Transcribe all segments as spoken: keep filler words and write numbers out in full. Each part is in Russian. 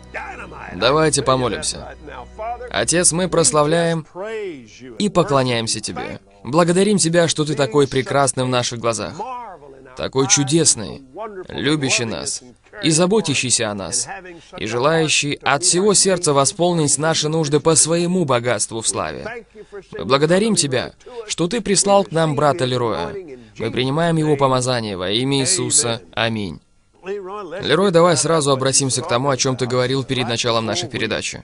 Давайте помолимся. Отец, мы прославляем и поклоняемся Тебе. Благодарим Тебя, что Ты такой прекрасный в наших глазах, такой чудесный, любящий нас и заботящийся о нас, и желающий от всего сердца восполнить наши нужды по своему богатству в славе. Мы благодарим Тебя, что Ты прислал к нам брата Лероя. Мы принимаем его помазание во имя Иисуса. Аминь. Лерой, давай сразу обратимся к тому, о чем ты говорил перед началом нашей передачи.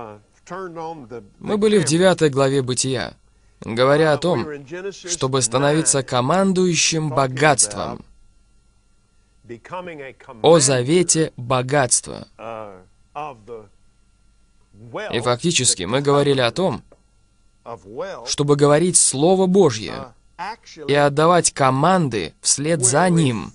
Мы были в девятой главе Бытия, говоря о том, чтобы становиться командующим богатством, о завете богатства. И фактически мы говорили о том, чтобы говорить Слово Божье и отдавать команды вслед за Ним.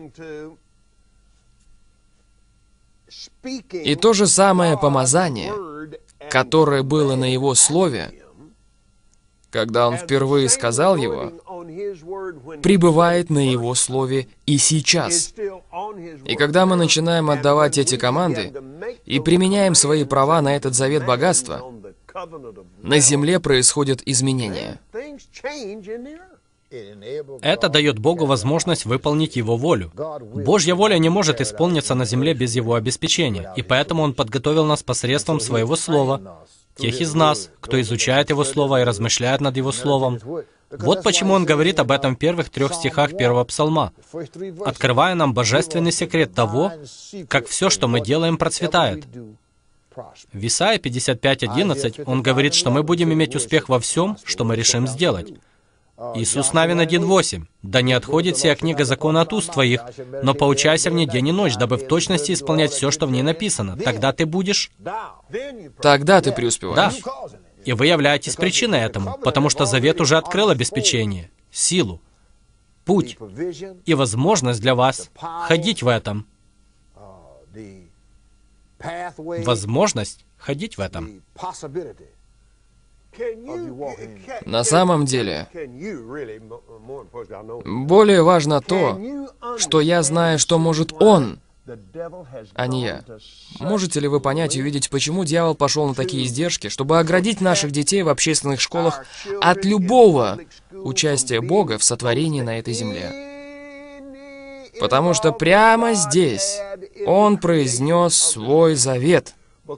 И то же самое помазание, которое было на Его Слове, когда Он впервые сказал его, пребывает на Его Слове и сейчас. И когда мы начинаем отдавать эти команды и применяем свои права на этот завет богатства, на земле происходят изменения. Это дает Богу возможность выполнить Его волю. Божья воля не может исполниться на земле без Его обеспечения, и поэтому Он подготовил нас посредством Своего Слова, тех из нас, кто изучает Его Слово и размышляет над Его Словом. Вот почему Он говорит об этом в первых трех стихах первого псалма, открывая нам божественный секрет того, как все, что мы делаем, процветает. В Исайя пятьдесят пять одиннадцать Он говорит, что мы будем иметь успех во всем, что мы решим сделать. Иисус Навин один восемь. «Да не отходит сия книга закона от уст твоих, но поучайся в ней день и ночь, дабы в точности исполнять все, что в ней написано. Тогда ты будешь...» Тогда ты преуспеваешь. Да. И вы являетесь причиной этому, потому что завет уже открыл обеспечение, силу, путь и возможность для вас ходить в этом. Возможность ходить в этом. На самом деле, более важно то, что я знаю, что может Он, а не я. Можете ли вы понять и увидеть, почему дьявол пошел на такие издержки, чтобы оградить наших детей в общественных школах от любого участия Бога в сотворении на этой земле? Потому что прямо здесь Он произнес свой завет,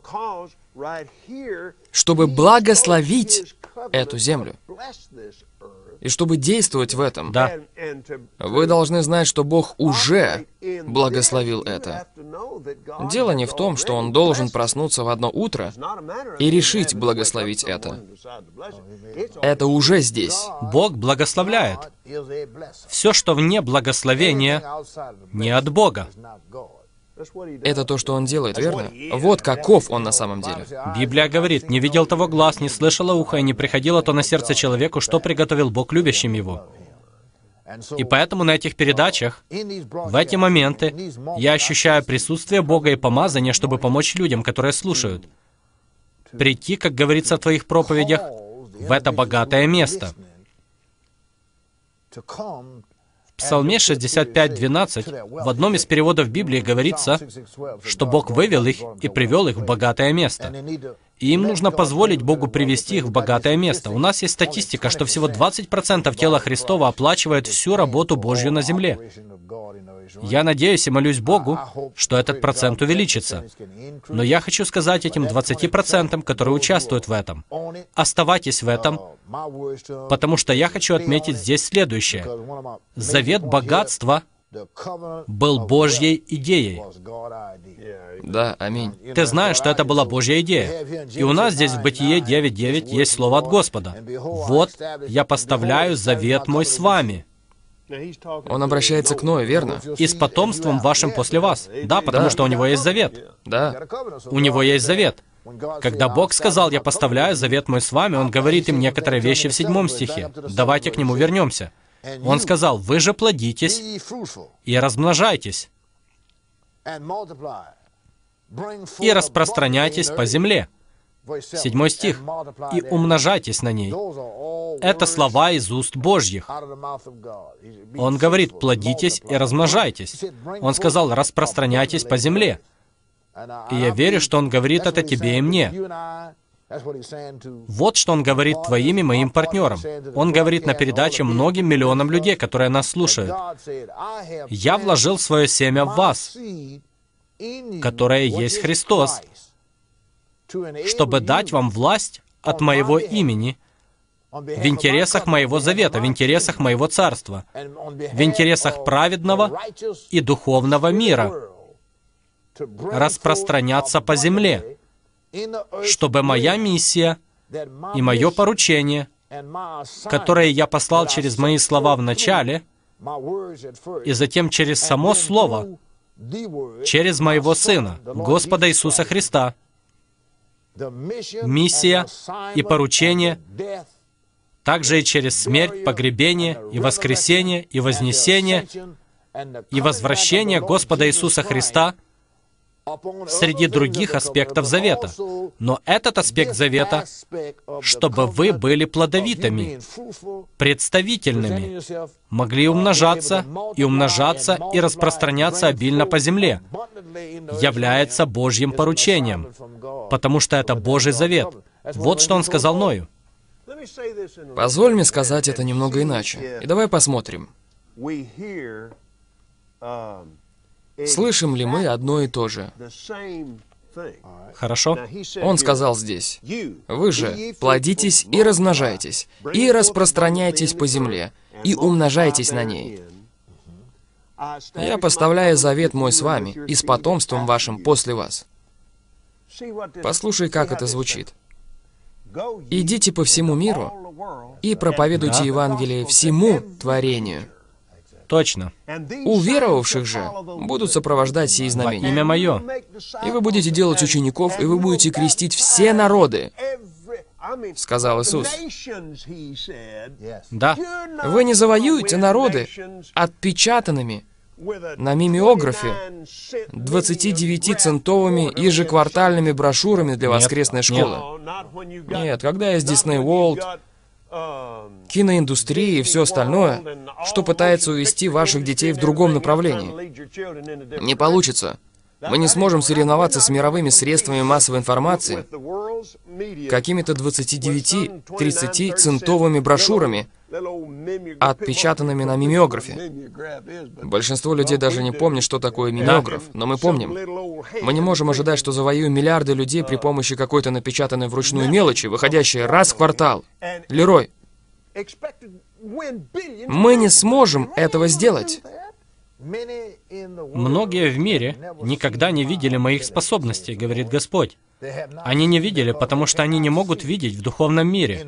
чтобы благословить эту землю. И чтобы действовать в этом, Да. вы должны знать, что Бог уже благословил это. Дело не в том, что Он должен проснуться в одно утро и решить благословить это. Это уже здесь. Бог благословляет. Все, что вне благословения, не от Бога. Это то, что Он делает, верно? Вот каков Он на самом деле. Библия говорит, «Не видел того глаз, не слышало ухо, и не приходило то на сердце человеку, что приготовил Бог любящим его». И поэтому на этих передачах, в эти моменты, я ощущаю присутствие Бога и помазание, чтобы помочь людям, которые слушают, прийти, как говорится в твоих проповедях, в это богатое место. В Псалме шестьдесят пять двенадцать в одном из переводов Библии говорится, что Бог вывел их и привел их в богатое место. И им нужно позволить Богу привести их в богатое место. У нас есть статистика, что всего двадцать процентов тела Христова оплачивает всю работу Божью на земле. Я надеюсь и молюсь Богу, что этот процент увеличится. Но я хочу сказать этим двадцати процентам, которые участвуют в этом: оставайтесь в этом, потому что я хочу отметить здесь следующее. Завет богатства был Божьей идеей. Да, аминь. Ты знаешь, что это была Божья идея. И у нас здесь в Бытие девять девять есть слово от Господа. «Вот, я поставляю завет мой с вами». Он обращается к Ною, верно? «И с потомством вашим после вас». Да, потому Да. что у него есть завет. Да. У него есть завет. Когда Бог сказал, «Я поставляю завет мой с вами», Он говорит им некоторые вещи в седьмом стихе. Давайте к нему вернемся. Он сказал, «Вы же плодитесь и размножайтесь, и распространяйтесь по земле». Седьмой стих. «И умножайтесь на ней». Это слова из уст Божьих. Он говорит, плодитесь и размножайтесь. Он сказал, распространяйтесь по земле. И я верю, что Он говорит это тебе и мне. Вот что Он говорит твоим и моим партнерам. Он говорит на передаче многим миллионам людей, которые нас слушают. «Я вложил свое семя в вас, которое есть Христос, чтобы дать вам власть от моего имени в интересах моего завета, в интересах моего царства, в интересах праведного и духовного мира, распространяться по земле, чтобы моя миссия и мое поручение, которое я послал через мои слова в начале, и затем через само Слово, через моего Сына, Господа Иисуса Христа, миссия и поручение, также и через смерть, погребение, и воскресение, и вознесение, и возвращение Господа Иисуса Христа среди других аспектов Завета. Но этот аспект Завета, чтобы вы были плодовитыми, представительными, могли умножаться, и умножаться, и распространяться обильно по земле, является Божьим поручением, потому что это Божий Завет. Вот что Он сказал Ною. Позволь мне сказать это немного иначе. И давай посмотрим. Слышим ли мы одно и то же? Хорошо? Он сказал здесь: «Вы же плодитесь и размножайтесь, и распространяйтесь по земле, и умножайтесь на ней. Я поставляю завет мой с вами и с потомством вашим после вас». Послушай, как это звучит. «Идите по всему миру и проповедуйте Да. Евангелие всему творению. Точно. Уверовавших же будут сопровождать сии Во знамения. имя Мое. И вы будете делать учеников, и вы будете крестить все народы», — сказал Иисус. Да. «Вы не завоюете народы отпечатанными на мимеографе двадцатидевятицентовыми ежеквартальными брошюрами для Нет, воскресной нет. школы. Нет, когда есть Disney World, киноиндустрия и все остальное, что пытается увести ваших детей в другом направлении. Не получится. Мы не сможем соревноваться с мировыми средствами массовой информации какими-то двадцатидевяти-тридцатицентовыми брошюрами, отпечатанными на мимеографе. Большинство людей даже не помнит, что такое мимеограф, но мы помним. Мы не можем ожидать, что завоюем миллиарды людей при помощи какой-то напечатанной вручную мелочи, выходящей раз в квартал. Лерой, мы не сможем этого сделать. Многие в мире никогда не видели моих способностей, говорит Господь. Они не видели, потому что они не могут видеть в духовном мире.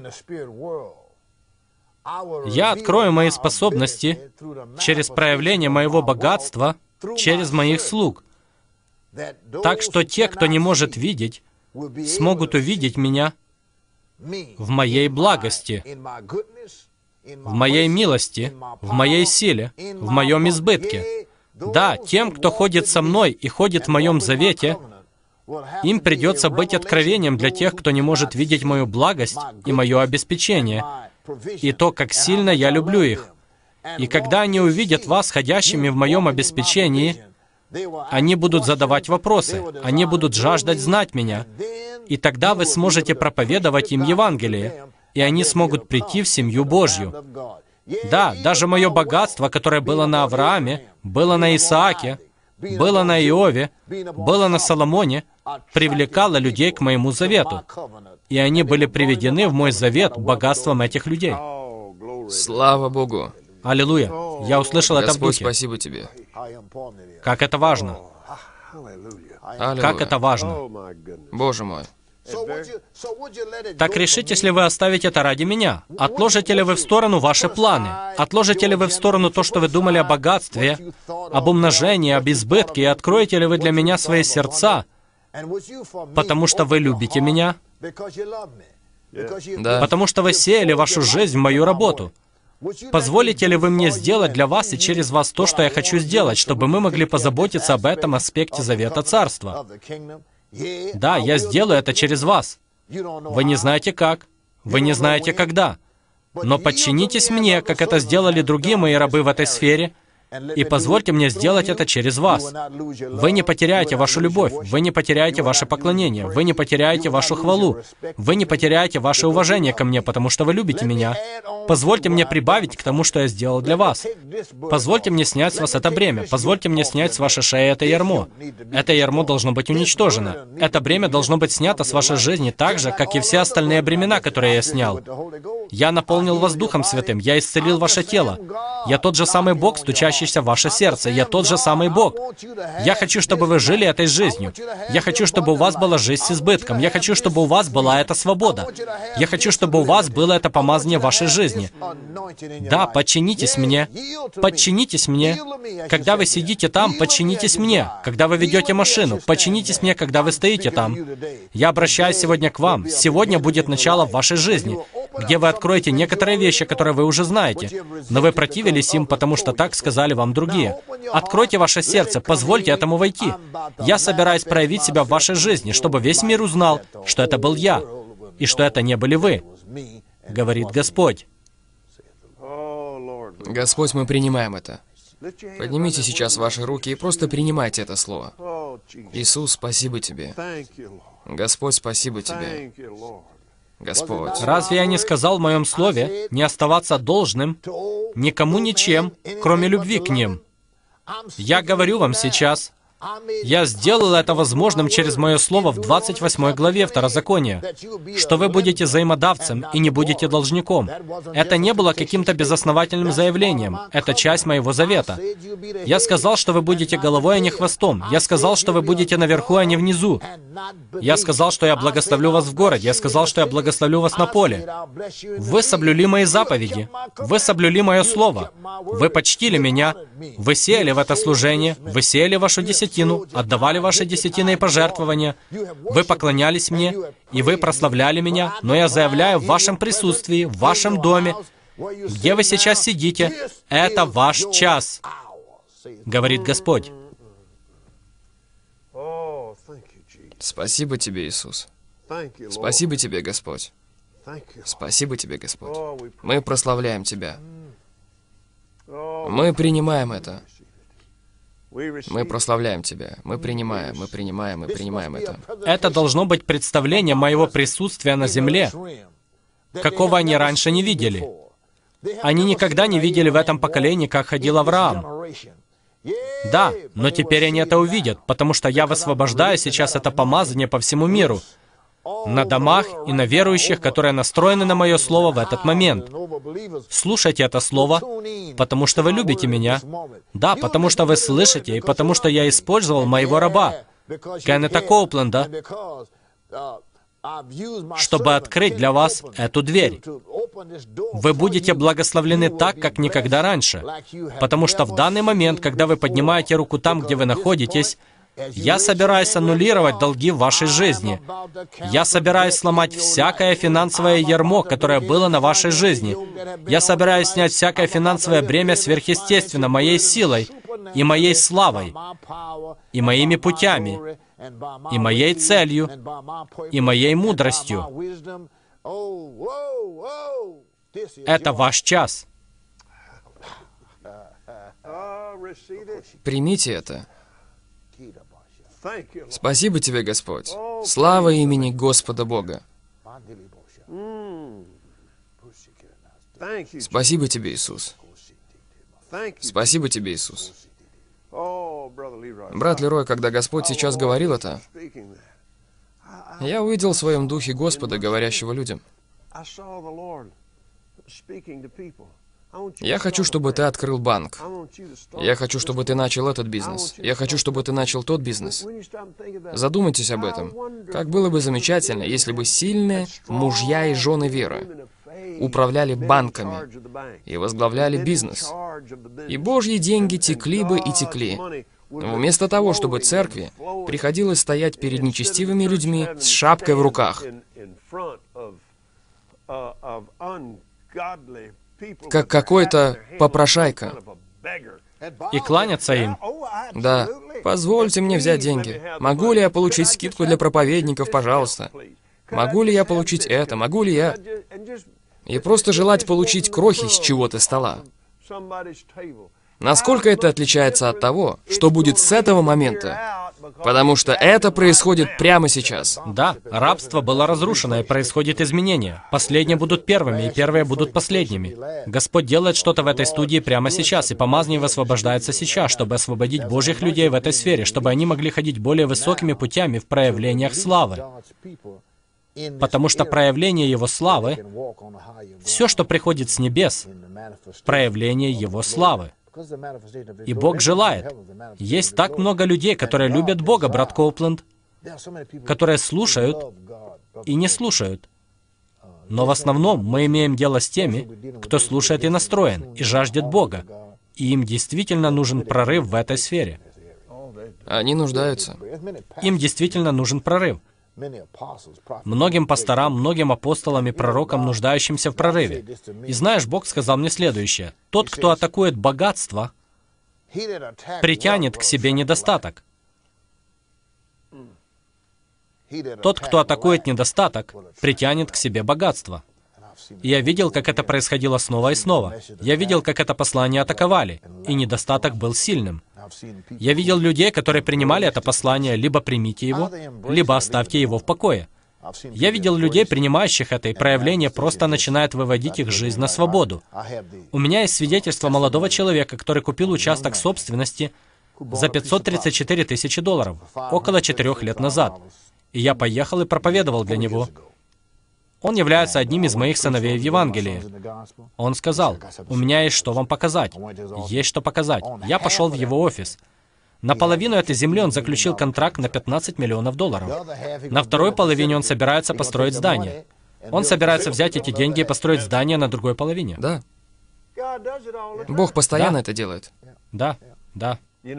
Я открою мои способности через проявление моего богатства, через моих слуг. Так что те, кто не может видеть, смогут увидеть меня в моей благости, в моей милости, в моей силе, в моем избытке. Да, тем, кто ходит со мной и ходит в моем завете, им придется быть откровением для тех, кто не может видеть мою благость и мое обеспечение, и то, как сильно я люблю их. И когда они увидят вас, ходящими в моем обеспечении, они будут задавать вопросы, они будут жаждать знать меня, и тогда вы сможете проповедовать им Евангелие, и они смогут прийти в семью Божью. Да, даже мое богатство, которое было на Аврааме, было на Исааке, было на Иове, было на Соломоне, привлекало людей к моему завету. И они были приведены в мой завет богатством этих людей. Слава Богу. Аллилуйя. Я услышал это в Господь, духе. спасибо Тебе. Как это важно. Аллилуйя. Как это важно. Боже мой. Так решитесь ли вы оставить это ради меня? Отложите ли вы в сторону ваши планы? Отложите ли вы в сторону то, что вы думали о богатстве, об умножении, об избытке, и откроете ли вы для меня свои сердца, потому что вы любите меня? Да. Потому что вы сеяли вашу жизнь в мою работу. Позволите ли вы мне сделать для вас и через вас то, что я хочу сделать, чтобы мы могли позаботиться об этом аспекте Завета Царства? Да, я сделаю это через вас. Вы не знаете как, вы не знаете когда. Но подчинитесь мне, как это сделали другие мои рабы в этой сфере, И позвольте мне сделать это через вас. Вы не потеряете вашу любовь, вы не потеряете ваше поклонение, вы не потеряете вашу хвалу, вы не потеряете ваше уважение ко мне, потому что вы любите меня. Позвольте мне прибавить к тому, что я сделал для вас. Позвольте мне снять с вас это бремя, позвольте мне снять с вашей шеи это ярмо. Это ярмо должно быть уничтожено. Это бремя должно быть снято с вашей жизни так же, как и все остальные бремена, которые я снял. Я наполнил вас Духом Святым, я исцелил ваше тело. Я тот же самый Бог, стучащийся в ваше сердце. Я тот же самый Бог. Я хочу, чтобы вы жили этой жизнью. Я хочу, чтобы у вас была жизнь с избытком. Я хочу, чтобы у вас была эта свобода. Я хочу, чтобы у вас было это помазание в вашей жизни. Да, подчинитесь мне. Подчинитесь мне. Когда вы сидите там, подчинитесь мне. Когда вы ведете машину, подчинитесь мне, когда вы стоите там. Я обращаюсь сегодня к вам. Сегодня будет начало в вашей жизни, где вы откроете некоторые вещи, которые вы уже знаете, но вы противились им, потому что так сказали вам другие. Откройте ваше сердце, позвольте этому войти. Я собираюсь проявить себя в вашей жизни, чтобы весь мир узнал, что это был я, и что это не были вы, говорит Господь. Господь, мы принимаем это. Поднимите сейчас ваши руки и просто принимайте это слово. Иисус, спасибо Тебе. Господь, спасибо Тебе. Господь. Разве я не сказал в моем слове не оставаться должным никому ничем, кроме любви к ним? Я говорю вам сейчас, я сделал это возможным через мое слово в двадцать восьмой главе Второзакония, что вы будете взаимодавцем и не будете должником. Это не было каким-то безосновательным заявлением. Это часть моего завета. Я сказал, что вы будете головой, а не хвостом. Я сказал, что вы будете наверху, а не внизу. Я сказал, что я благословлю вас в городе. Я сказал, что я благословлю вас на поле. Вы соблюли мои заповеди. Вы соблюли мое слово. Вы почтили меня. Вы сеяли в это служение. Вы сеяли вашу десятину, отдавали ваши десятины и пожертвования. Вы поклонялись мне, и вы прославляли меня. Но я заявляю в вашем присутствии, в вашем доме, где вы сейчас сидите, это ваш час, говорит Господь. Спасибо Тебе, Иисус. Спасибо Тебе, Господь. Спасибо Тебе, Господь. Мы прославляем Тебя. Мы принимаем это. Мы прославляем Тебя. Мы принимаем, мы принимаем, мы принимаем это. Это должно быть представление моего присутствия на земле, какого они раньше не видели. Они никогда не видели в этом поколении, как ходил Авраам. Да, но теперь они это увидят, потому что я высвобождаю сейчас это помазание по всему миру, на домах и на верующих, которые настроены на мое слово в этот момент. Слушайте это слово, потому что вы любите меня. Да, потому что вы слышите, и потому что я использовал моего раба, Кеннета Коупленда, чтобы открыть для вас эту дверь. Вы будете благословлены так, как никогда раньше, потому что в данный момент, когда вы поднимаете руку там, где вы находитесь, я собираюсь аннулировать долги в вашей жизни. Я собираюсь сломать всякое финансовое ярмо, которое было на вашей жизни. Я собираюсь снять всякое финансовое бремя сверхъестественно моей силой и моей славой, и моими путями, и моей целью, и моей мудростью. Это ваш час. Примите это. Спасибо Тебе, Господь. Слава имени Господа Бога. Спасибо Тебе, Иисус. Спасибо Тебе, Иисус. Брат Лерой, когда Господь сейчас говорил это, я увидел в своем духе Господа, говорящего людям. Я хочу, чтобы ты открыл банк. Я хочу, чтобы ты начал этот бизнес. Я хочу, чтобы ты начал тот бизнес. Задумайтесь об этом. Как было бы замечательно, если бы сильные мужья и жены веры управляли банками и возглавляли бизнес. И Божьи деньги текли бы и текли. Вместо того, чтобы церкви приходилось стоять перед нечестивыми людьми с шапкой в руках, как какой-то попрошайка. И кланяться им. Да. Позвольте мне взять деньги. Могу ли я получить скидку для проповедников, пожалуйста? Могу ли я получить это? Могу ли я... И просто желать получить крохи с чего-то стола. Насколько это отличается от того, что будет с этого момента? Потому что это происходит прямо сейчас. Да, рабство было разрушено, и происходит изменение. Последние будут первыми, и первые будут последними. Господь делает что-то в этой студии прямо сейчас, и помазание высвобождается сейчас, чтобы освободить Божьих людей в этой сфере, чтобы они могли ходить более высокими путями в проявлениях славы. Потому что проявление Его славы, все, что приходит с небес, проявление Его славы. И Бог желает. Есть так много людей, которые любят Бога, брат Коупленд, которые слушают и не слушают. Но в основном мы имеем дело с теми, кто слушает и настроен, и жаждет Бога. И им действительно нужен прорыв в этой сфере. Они нуждаются. Им действительно нужен прорыв. Многим пасторам, многим апостолам и пророкам, нуждающимся в прорыве. И знаешь, Бог сказал мне следующее. Тот, кто атакует богатство, притянет к себе недостаток. Тот, кто атакует недостаток, притянет к себе богатство. И я видел, как это происходило снова и снова. Я видел, как это послание атаковали, и недостаток был сильным. Я видел людей, которые принимали это послание, либо примите его, либо оставьте его в покое. Я видел людей, принимающих это, и проявление просто начинает выводить их жизнь на свободу. У меня есть свидетельство молодого человека, который купил участок собственности за пятьсот тридцать четыре тысячи долларов, около четырех лет назад. И я поехал и проповедовал для него. Он является одним из моих сыновей в Евангелии. Он сказал, у меня есть что вам показать. Есть что показать. Я пошел в его офис. На половину этой земли он заключил контракт на пятнадцать миллионов долларов. На второй половине он собирается построить здание. Он собирается взять эти деньги и построить здание на другой половине. Да. Бог постоянно да. это делает. Да, да.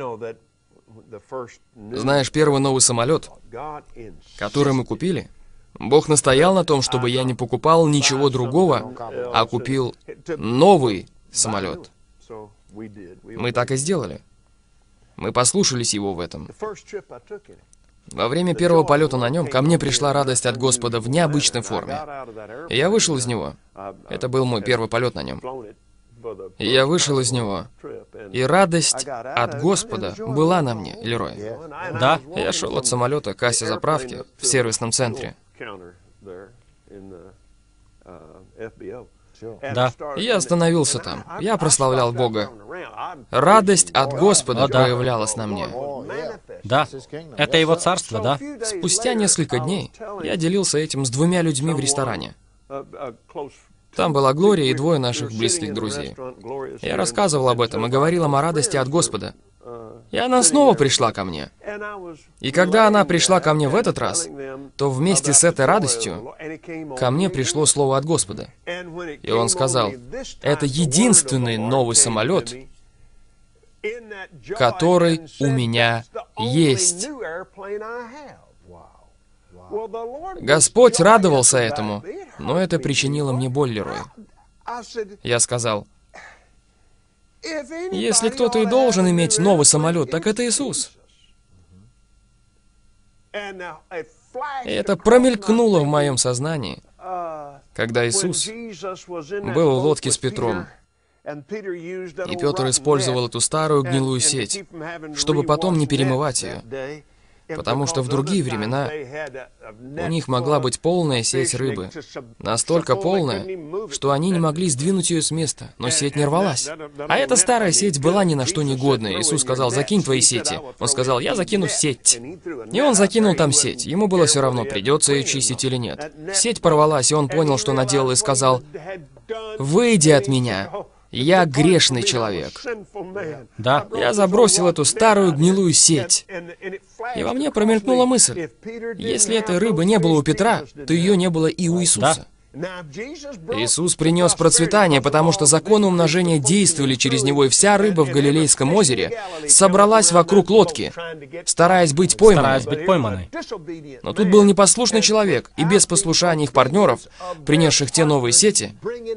Знаешь, первый новый самолет, который мы купили, Бог настоял на том, чтобы я не покупал ничего другого, а купил новый самолет. Мы так и сделали. Мы послушались Его в этом. Во время первого полета на нем ко мне пришла радость от Господа в необычной форме. И я вышел из него. Это был мой первый полет на нем. И я вышел из него. И радость от Господа была на мне, Лерой. Да? Я шел от самолета к кассе заправки в сервисном центре. Да. И я остановился там. Я прославлял Бога. Радость от Господа О, да. проявлялась на мне. Да. Это Его царство, да? Спустя несколько дней я делился этим с двумя людьми в ресторане. Там была Глория и двое наших близких друзей. Я рассказывал об этом и говорил им о радости от Господа. И она снова пришла ко мне. И когда она пришла ко мне в этот раз, то вместе с этой радостью ко мне пришло слово от Господа. И он сказал, это единственный новый самолет, который у меня есть. Господь радовался этому, но это причинило мне боль, Лерой. Я сказал, если кто-то и должен иметь новый самолет, так это Иисус. И это промелькнуло в моем сознании, когда Иисус был в лодке с Петром. И Петр использовал эту старую гнилую сеть, чтобы потом не перемывать ее. Потому что в другие времена у них могла быть полная сеть рыбы. Настолько полная, что они не могли сдвинуть ее с места, но сеть не рвалась. А эта старая сеть была ни на что не годная. Иисус сказал, закинь твои сети. Он сказал, я закину сеть. И он закинул там сеть. Ему было все равно, придется ее чистить или нет. Сеть порвалась, и он понял, что наделал, и сказал, выйди от меня. Я грешный человек. Да. Я забросил эту старую гнилую сеть. И во мне промелькнула мысль. Если этой рыбы не было у Петра, то ее не было и у Иисуса. Да. Иисус принес процветание, потому что законы умножения действовали через него, и вся рыба в Галилейском озере собралась вокруг лодки, стараясь быть пойманной. Стараясь быть пойманной. Но тут был непослушный человек, и без послушания их партнеров, принесших те новые сети,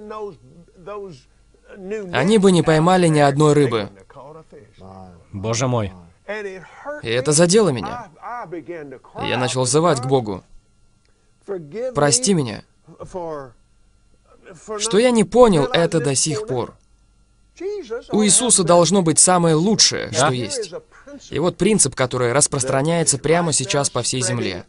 они бы не поймали ни одной рыбы. Боже мой. И это задело меня. И я начал взывать к Богу. Прости меня, что я не понял это до сих пор. У Иисуса должно быть самое лучшее, Да. что есть. И вот принцип, который распространяется прямо сейчас по всей земле.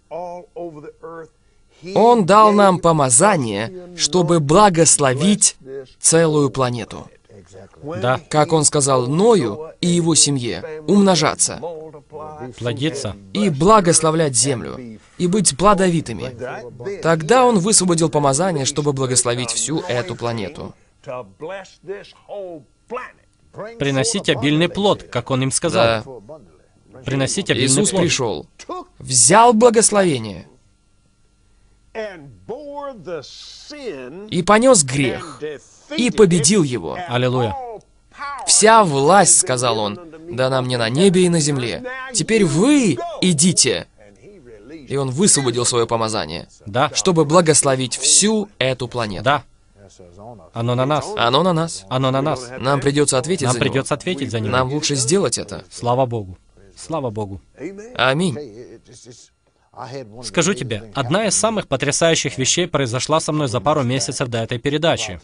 Он дал нам помазание, чтобы благословить целую планету. Да. Как он сказал Ною и его семье, умножаться Плодиться. и благословлять землю, и быть плодовитыми. Тогда он высвободил помазание, чтобы благословить всю эту планету. Приносить обильный плод, как он им сказал. Да. Приносить обильный Иисус плод. пришел, взял благословение и понес грех, и победил его. Аллилуйя. «Вся власть, — сказал он, — дана мне на небе и на земле. Теперь вы идите». И он высвободил свое помазание, Да. чтобы благословить всю эту планету. Да. Оно на нас. Оно на нас. Оно на нас. Нам придется ответить Нам за него. придется ответить за него. Нам лучше сделать это. Слава Богу. Слава Богу. Аминь. Скажу тебе, одна из самых потрясающих вещей произошла со мной за пару месяцев до этой передачи.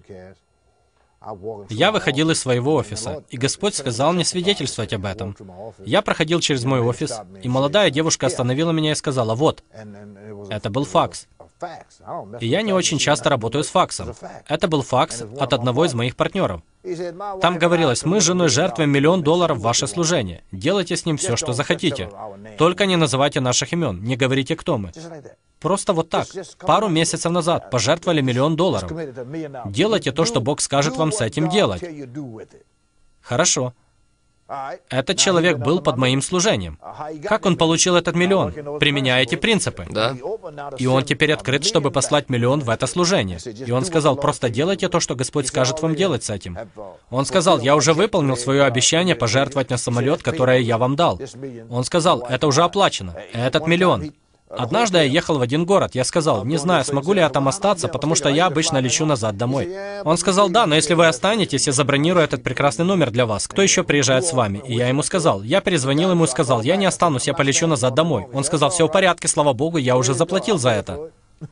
Я выходил из своего офиса, и Господь сказал мне свидетельствовать об этом. Я проходил через мой офис, и молодая девушка остановила меня и сказала: «Вот, это был факс». И я не очень часто работаю с факсом. Это был факс от одного из моих партнеров. Там говорилось: «Мы с женой жертвуем миллион долларов в ваше служение. Делайте с ним все, что захотите. Только не называйте наших имен, не говорите, кто мы». Просто вот так. Пару месяцев назад пожертвовали миллион долларов. Делайте то, что Бог скажет вам с этим делать. Хорошо. Этот человек был под моим служением. Как он получил этот миллион? Применяя эти принципы. Да. И он теперь открыт, чтобы послать миллион в это служение. И он сказал: «Просто делайте то, что Господь скажет вам делать с этим». Он сказал: «Я уже выполнил свое обещание пожертвовать на самолет, которое я вам дал». Он сказал: «Это уже оплачено. Этот миллион». Однажды я ехал в один город. Я сказал: «Не знаю, смогу ли я там остаться, потому что я обычно лечу назад домой». Он сказал: «Да, но если вы останетесь, я забронирую этот прекрасный номер для вас. Кто еще приезжает с вами?» И я ему сказал. Я перезвонил ему и сказал: «Я не останусь, я полечу назад домой». Он сказал: «Все в порядке, слава Богу, я уже заплатил за это».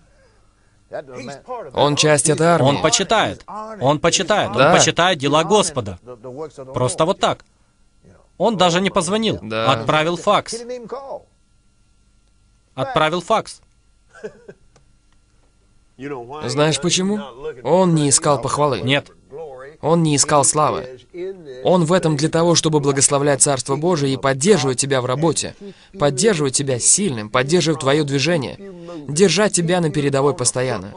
Он часть этой армии. Он почитает. Он почитает. Да. Он почитает дела Господа. Просто вот так. Он даже не позвонил. Да. Отправил факс. Отправил факс. Знаешь почему? Он не искал похвалы. Нет. Он не искал славы. Он в этом для того, чтобы благословлять Царство Божие и поддерживать тебя в работе, поддерживать тебя сильным, поддерживать твое движение, держать тебя на передовой постоянно.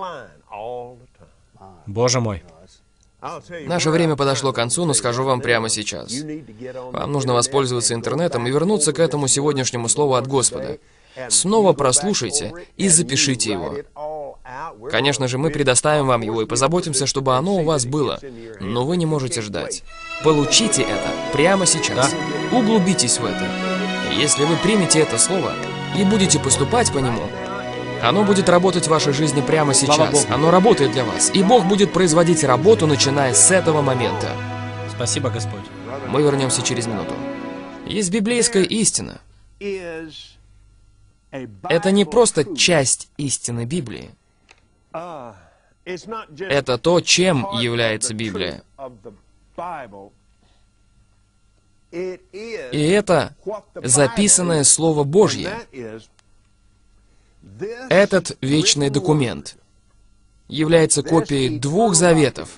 Боже мой. Наше время подошло к концу, но скажу вам прямо сейчас. Вам нужно воспользоваться интернетом и вернуться к этому сегодняшнему слову от Господа. Снова прослушайте и запишите его. Конечно же, мы предоставим вам его и позаботимся, чтобы оно у вас было. Но вы не можете ждать. Получите это прямо сейчас. Да. Углубитесь в это. Если вы примете это слово и будете поступать по нему, оно будет работать в вашей жизни прямо Слава сейчас. Богу. Оно работает для вас. И Бог будет производить работу, начиная с этого момента. Спасибо, Господь. Мы вернемся через минуту. Есть библейская истина. Это не просто часть истины Библии. Это то, чем является Библия. И это записанное Слово Божье. Этот вечный документ является копией двух заветов.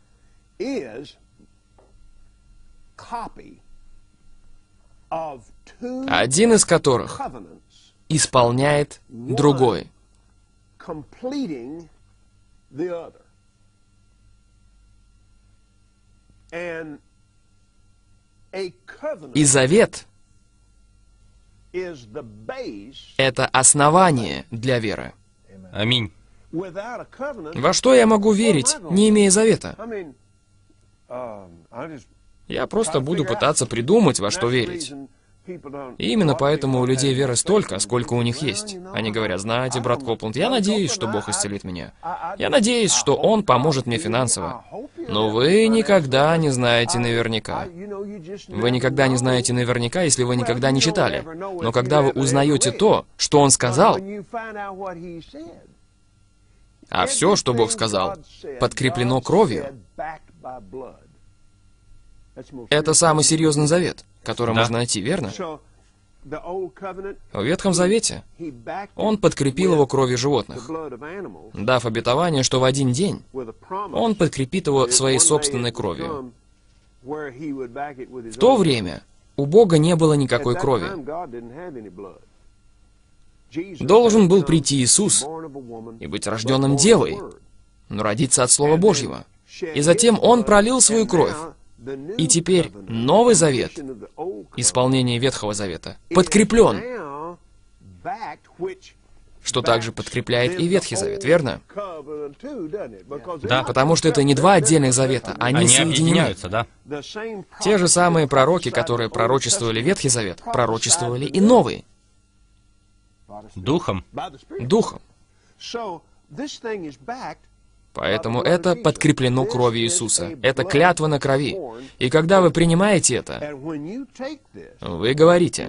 Один из которых исполняет другой. И завет — это основание для веры. Аминь. Во что я могу верить, не имея завета? Я просто буду пытаться придумать, во что верить. И именно поэтому у людей веры столько, сколько у них есть. Они говорят: знаете, брат Копланд, я надеюсь, что Бог исцелит меня. Я надеюсь, что Он поможет мне финансово. Но вы никогда не знаете наверняка. Вы никогда не знаете наверняка, если вы никогда не читали. Но когда вы узнаете то, что Он сказал, а все, что Бог сказал, подкреплено кровью, Это самый серьезный завет, который Да. можно найти, верно? В Ветхом Завете он подкрепил его кровью животных, дав обетование, что в один день он подкрепит его своей собственной кровью. В то время у Бога не было никакой крови. Должен был прийти Иисус и быть рожденным девой, но родиться от Слова Божьего. И затем Он пролил свою кровь. И теперь Новый Завет, исполнение Ветхого Завета, подкреплен, что также подкрепляет и Ветхий Завет, верно? Да. Потому что это не два отдельных завета, они, Они соединены. объединяются, да. Те же самые пророки, которые пророчествовали Ветхий Завет, пророчествовали и Новый, Духом. Духом. Поэтому это подкреплено кровью Иисуса. Это клятва на крови. И когда вы принимаете это, вы говорите,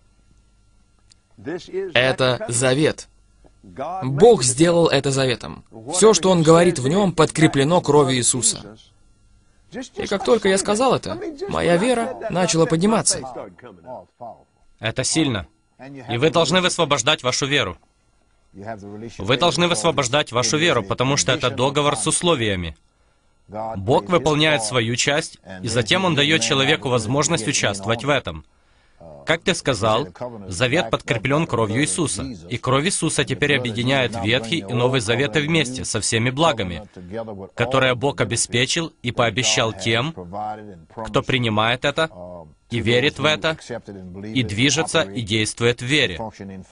это завет. Бог сделал это заветом. Все, что Он говорит в нем, подкреплено кровью Иисуса. И как только я сказал это, моя вера начала подниматься. Это сильно. И вы должны высвобождать вашу веру. Вы должны высвобождать вашу веру, потому что это договор с условиями. Бог выполняет свою часть, и затем Он дает человеку возможность участвовать в этом. Как ты сказал, завет подкреплен кровью Иисуса, и кровь Иисуса теперь объединяет Ветхий и Новый Заветы вместе со всеми благами, которые Бог обеспечил и пообещал тем, кто принимает это, и верит в это, и движется, и действует в вере.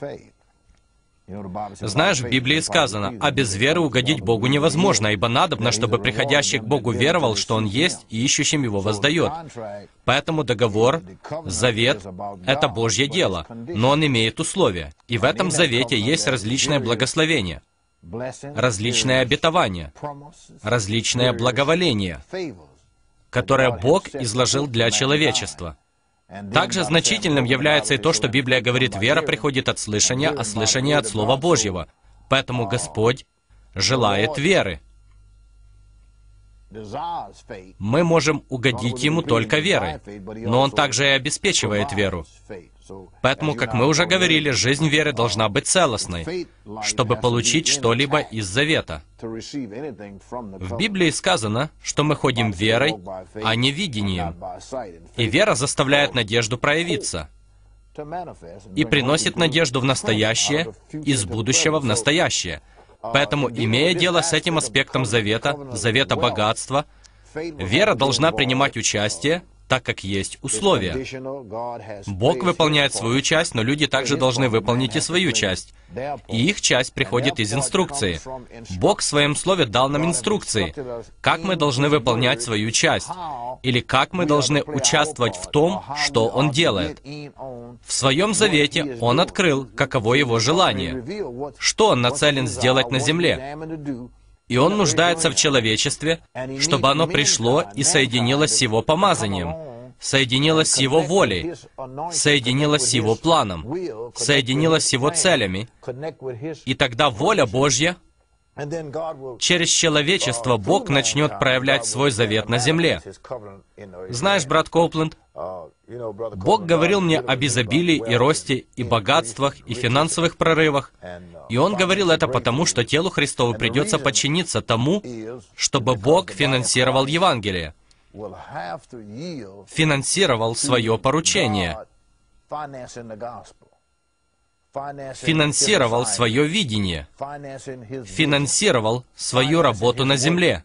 Знаешь, в Библии сказано, а без веры угодить Богу невозможно, ибо надобно, чтобы приходящий к Богу веровал, что Он есть, и ищущим Его воздает. Поэтому договор, завет — это Божье дело, но он имеет условия. И в этом завете есть различные благословения, различные обетования, различные благоволения, которые Бог изложил для человечества. Также значительным является и то, что Библия говорит, вера приходит от слышания, а слышание от Слова Божьего. Поэтому Господь желает веры. Мы можем угодить Ему только верой, но Он также и обеспечивает веру. Поэтому, как мы уже говорили, жизнь веры должна быть целостной, чтобы получить что-либо из завета. В Библии сказано, что мы ходим верой, а не видением. И вера заставляет надежду проявиться и приносит надежду в настоящее, из будущего в настоящее. Поэтому, имея дело с этим аспектом завета, завета богатства, вера должна принимать участие, так как есть условия. Бог выполняет свою часть, но люди также должны выполнить и свою часть. И их часть приходит из инструкции. Бог в Своем Слове дал нам инструкции, как мы должны выполнять свою часть, или как мы должны участвовать в том, что Он делает. В Своем Завете Он открыл, каково Его желание, что Он нацелен сделать на земле. И Он нуждается в человечестве, чтобы оно пришло и соединилось с Его помазанием, соединилось с Его волей, соединилось с Его планом, соединилось с Его целями. И тогда воля Божья, через человечество Бог начнет проявлять свой завет на земле. Знаешь, брат Коупленд, Бог говорил мне об изобилии и росте, и богатствах, и финансовых прорывах. И Он говорил это потому, что телу Христову придется подчиниться тому, чтобы Бог финансировал Евангелие, финансировал свое поручение, финансировал свое видение, финансировал свою работу на земле.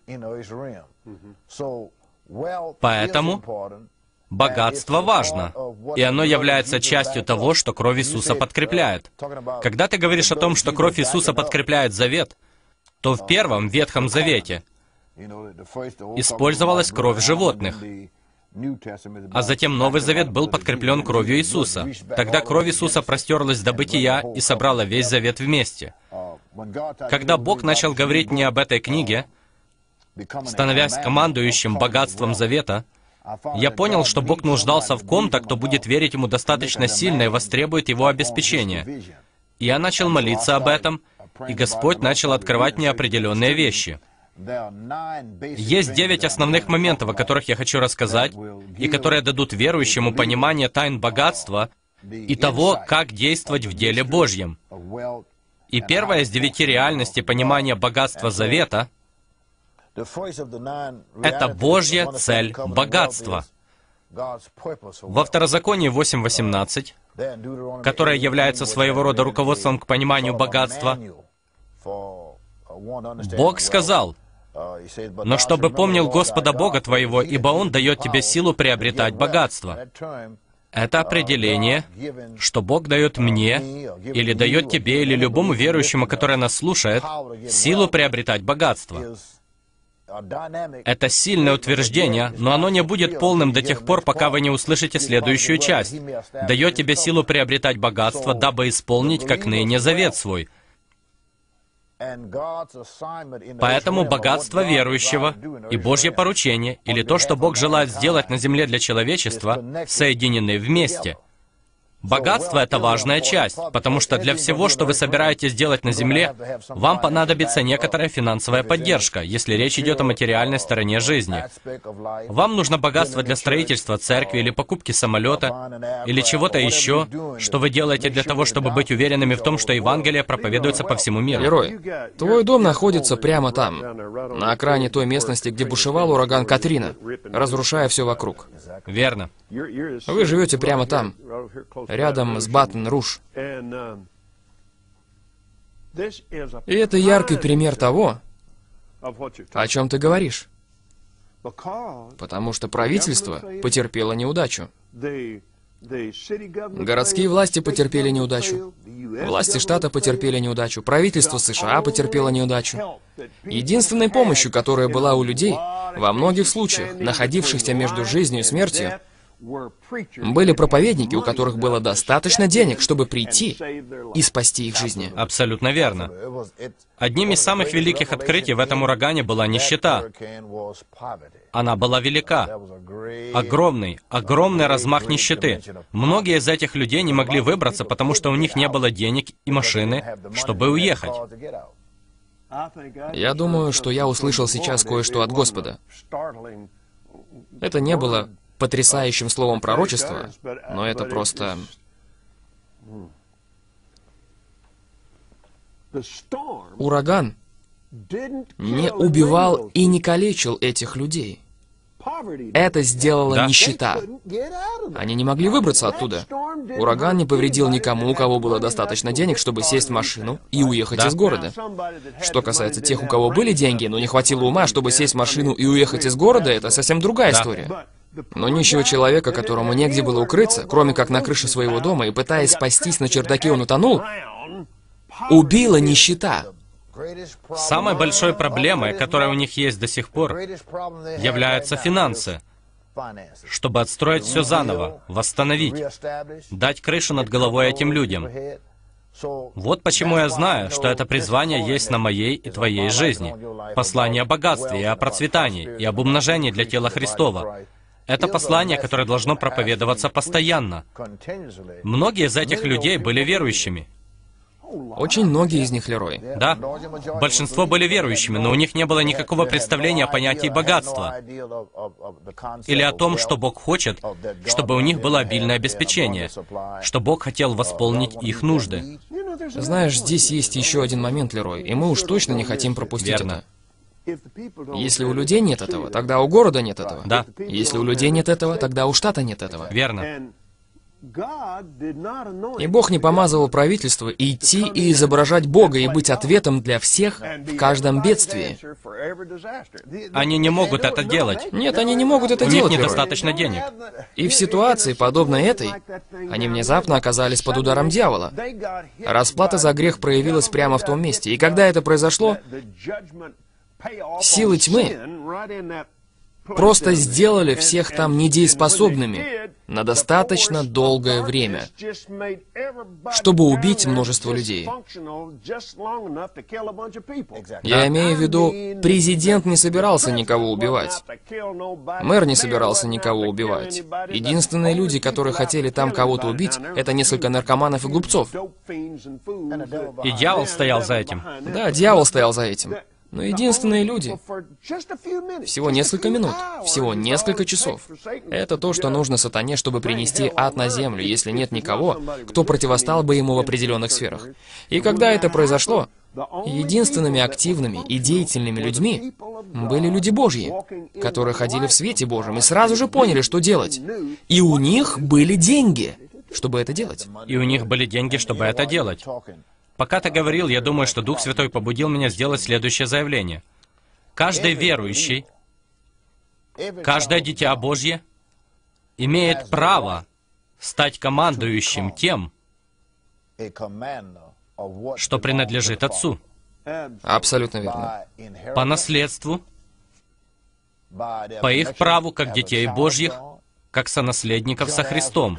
Поэтому богатство важно, и оно является частью того, что кровь Иисуса подкрепляет. Когда ты говоришь о том, что кровь Иисуса подкрепляет завет, то в Первом Ветхом Завете использовалась кровь животных, а затем Новый Завет был подкреплен кровью Иисуса. Тогда кровь Иисуса простерлась до бытия и собрала весь завет вместе. Когда Бог начал говорить мне об этой книге, становясь командующим богатством завета, я понял, что Бог нуждался в ком-то, кто будет верить Ему достаточно сильно и востребует Его обеспечения. И я начал молиться об этом, и Господь начал открывать мне определенные вещи. Есть девять основных моментов, о которых я хочу рассказать, и которые дадут верующему понимание тайн богатства и того, как действовать в деле Божьем. И первая из девяти реальностей понимания богатства Завета — это Божья цель богатства. Во Второзаконии восемь восемнадцать, которое является своего рода руководством к пониманию богатства, Бог сказал: «Но чтобы помнил Господа Бога твоего, ибо Он дает тебе силу приобретать богатство». Это определение, что Бог дает мне, или дает тебе, или любому верующему, который нас слушает, силу приобретать богатство. Это сильное утверждение, но оно не будет полным до тех пор, пока вы не услышите следующую часть. «Дает тебе силу приобретать богатство, дабы исполнить, как ныне, завет свой». Поэтому богатство верующего и Божье поручение, или то, что Бог желает сделать на земле для человечества, соединены вместе. Богатство — это важная часть, потому что для всего, что вы собираетесь делать на земле, вам понадобится некоторая финансовая поддержка, если речь идет о материальной стороне жизни. Вам нужно богатство для строительства церкви или покупки самолета, или чего-то еще, что вы делаете для того, чтобы быть уверенными в том, что Евангелие проповедуется по всему миру. Лерой, твой дом находится прямо там, на окраине той местности, где бушевал ураган Катрина, разрушая все вокруг. Верно. Вы живете прямо там, рядом с Батон-Руж. И это яркий пример того, о чем ты говоришь. Потому что правительство потерпело неудачу. Городские власти потерпели неудачу. Власти штата потерпели неудачу. Правительство США потерпело неудачу. Единственной помощью, которая была у людей, во многих случаях, находившихся между жизнью и смертью, были проповедники, у которых было достаточно денег, чтобы прийти и спасти их жизни. Абсолютно верно. Одним из самых великих открытий в этом урагане была нищета. Она была велика. Огромный, огромный размах нищеты. Многие из этих людей не могли выбраться, потому что у них не было денег и машины, чтобы уехать. Я думаю, что я услышал сейчас кое-что от Господа. Это не было потрясающим словом пророчества, но это просто... Ураган не убивал и не калечил этих людей. Это сделала Да. нищета. Они не могли выбраться оттуда. Ураган не повредил никому, у кого было достаточно денег, чтобы сесть в машину и уехать Да. из города. Что касается тех, у кого были деньги, но не хватило ума, чтобы сесть в машину и уехать из города, это совсем другая Да. история. Но нищего человека, которому негде было укрыться, кроме как на крыше своего дома, и пытаясь спастись на чердаке, он утонул, убила нищета. Самой большой проблемой, которая у них есть до сих пор, являются финансы. Чтобы отстроить все заново, восстановить, дать крышу над головой этим людям. Вот почему я знаю, что это призвание есть на моей и твоей жизни. Послание о богатстве и о процветании, и об умножении для тела Христова. Это послание, которое должно проповедоваться постоянно. Многие из этих людей были верующими. Очень многие из них, Лерой. Да, большинство были верующими, но у них не было никакого представления о понятии богатства. Или о том, что Бог хочет, чтобы у них было обильное обеспечение, что Бог хотел восполнить их нужды. Знаешь, здесь есть еще один момент, Лерой, и мы уж точно не хотим пропустить Верно. это. Если у людей нет этого, тогда у города нет этого. Да. Если у людей нет этого, тогда у штата нет этого. Верно. И Бог не помазывал правительство идти и изображать Бога и быть ответом для всех в каждом бедствии. Они не могут это делать. Нет, они не могут это У них делать, Лерой. недостаточно денег. И в ситуации, подобной этой, они внезапно оказались под ударом дьявола. Расплата за грех проявилась прямо в том месте. И когда это произошло, силы тьмы просто сделали всех там недееспособными на достаточно долгое время, чтобы убить множество людей. Я имею в виду, президент не собирался никого убивать. Мэр не собирался никого убивать. Единственные люди, которые хотели там кого-то убить, это несколько наркоманов и глупцов. И дьявол стоял за этим. Да, дьявол стоял за этим. Но единственные люди, всего несколько минут, всего несколько часов, это то, что нужно сатане, чтобы принести ад на землю, если нет никого, кто противостал бы ему в определенных сферах. И когда это произошло, единственными активными и деятельными людьми были люди Божьи, которые ходили в свете Божьем и сразу же поняли, что делать. И у них были деньги, чтобы это делать. И у них были деньги, чтобы это делать. Пока ты говорил, я думаю, что Дух Святой побудил меня сделать следующее заявление. Каждый верующий, каждое дитя Божье имеет право стать командующим тем, что принадлежит Отцу. Абсолютно верно. По наследству, по их праву, как детей Божьих, как сонаследников со Христом.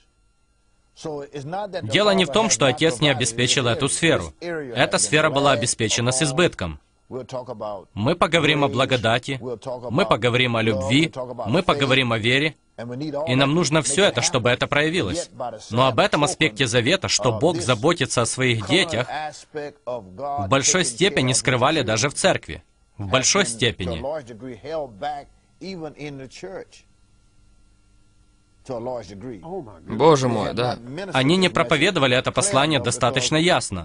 Дело не в том, что Отец не обеспечил эту сферу. Эта сфера была обеспечена с избытком. Мы поговорим о благодати, мы поговорим о любви, мы поговорим о вере, и нам нужно все это, чтобы это проявилось. Но об этом аспекте завета, что Бог заботится о своих детях, в большой степени скрывали даже в церкви. В большой степени. Боже мой, да. Они не проповедовали это послание достаточно ясно.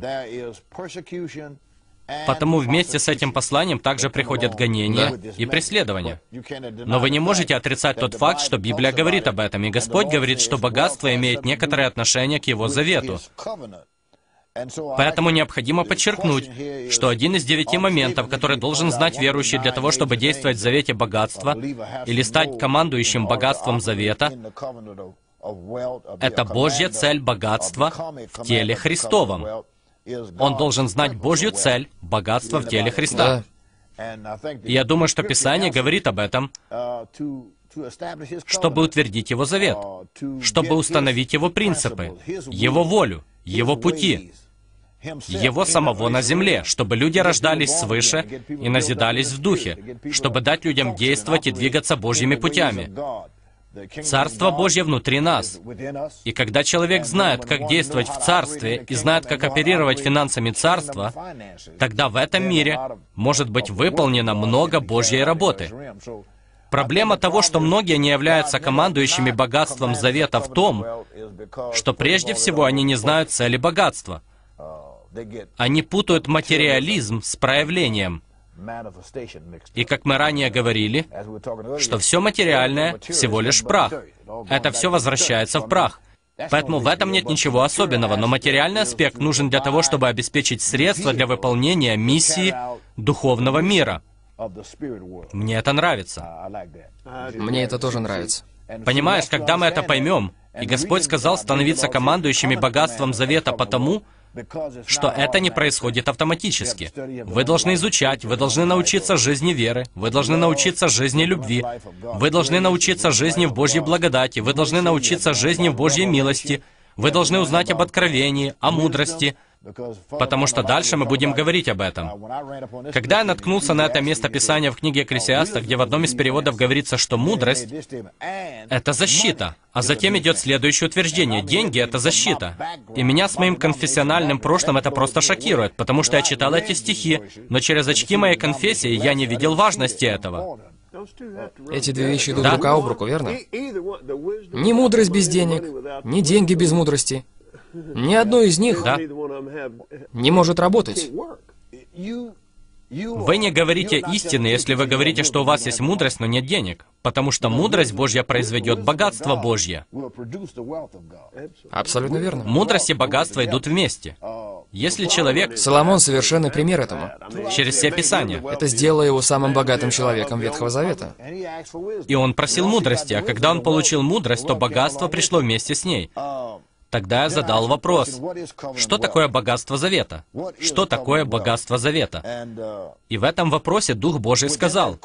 Потому вместе с этим посланием также приходят гонения и преследования. Но вы не можете отрицать тот факт, что Библия говорит об этом, и Господь говорит, что богатство имеет некоторое отношение к Его завету. Поэтому необходимо подчеркнуть, что один из девяти моментов, который должен знать верующий для того, чтобы действовать в завете богатства или стать командующим богатством завета, это Божья цель богатства в теле Христовом. Он должен знать Божью цель богатства в теле Христа. И я думаю, что Писание говорит об этом, чтобы утвердить Его завет, чтобы установить Его принципы, Его волю, Его пути, Его самого на земле, чтобы люди рождались свыше и назидались в духе, чтобы дать людям действовать и двигаться Божьими путями. Царство Божье внутри нас. И когда человек знает, как действовать в Царстве и знает, как оперировать финансами Царства, тогда в этом мире может быть выполнено много Божьей работы. Проблема того, что многие не являются командующими богатством завета, в том, что прежде всего они не знают цели богатства. Они путают материализм с проявлением. И как мы ранее говорили, что все материальное всего лишь прах. Это все возвращается в прах. Поэтому в этом нет ничего особенного, но материальный аспект нужен для того, чтобы обеспечить средства для выполнения миссии духовного мира. Мне это нравится. Мне это тоже нравится. Понимаешь, когда мы это поймем, и Господь сказал становиться командующими богатством завета потому, что это не происходит автоматически. Вы должны изучать, вы должны научиться жизни веры, вы должны научиться жизни любви, вы должны научиться жизни в Божьей благодати, вы должны научиться жизни в Божьей милости, вы должны узнать об откровении, о мудрости, потому что дальше мы будем говорить об этом. Когда я наткнулся на это место Писания в книге Экклесиаста, где в одном из переводов говорится, что мудрость — это защита, а затем идет следующее утверждение — деньги — это защита. И меня с моим конфессиональным прошлым это просто шокирует, потому что я читал эти стихи, но через очки моей конфессии я не видел важности этого. Эти две вещи идут да? рука об руку, верно? Ни мудрость без денег, ни деньги без мудрости. Ни одно из них да. не может работать. Вы не говорите истины, если вы говорите, что у вас есть мудрость, но нет денег. Потому что мудрость Божья произведет богатство Божье. Абсолютно верно. Мудрость и богатство идут вместе. Если человек... Соломон — совершенный пример этому. Через все Писания. Это сделало его самым богатым человеком Ветхого Завета. И он просил мудрости, а когда он получил мудрость, то богатство пришло вместе с ней. Тогда я задал вопрос, что такое богатство завета? Что такое богатство завета? И в этом вопросе Дух Божий сказал,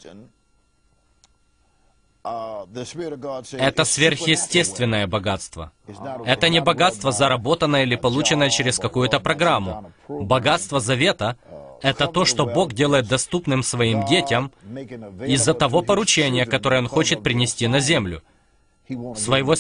это сверхъестественное богатство. Это не богатство, заработанное или полученное через какую-то программу. Богатство завета — это то, что Бог делает доступным своим детям из-за того поручения, которое Он хочет принести на землю. Своего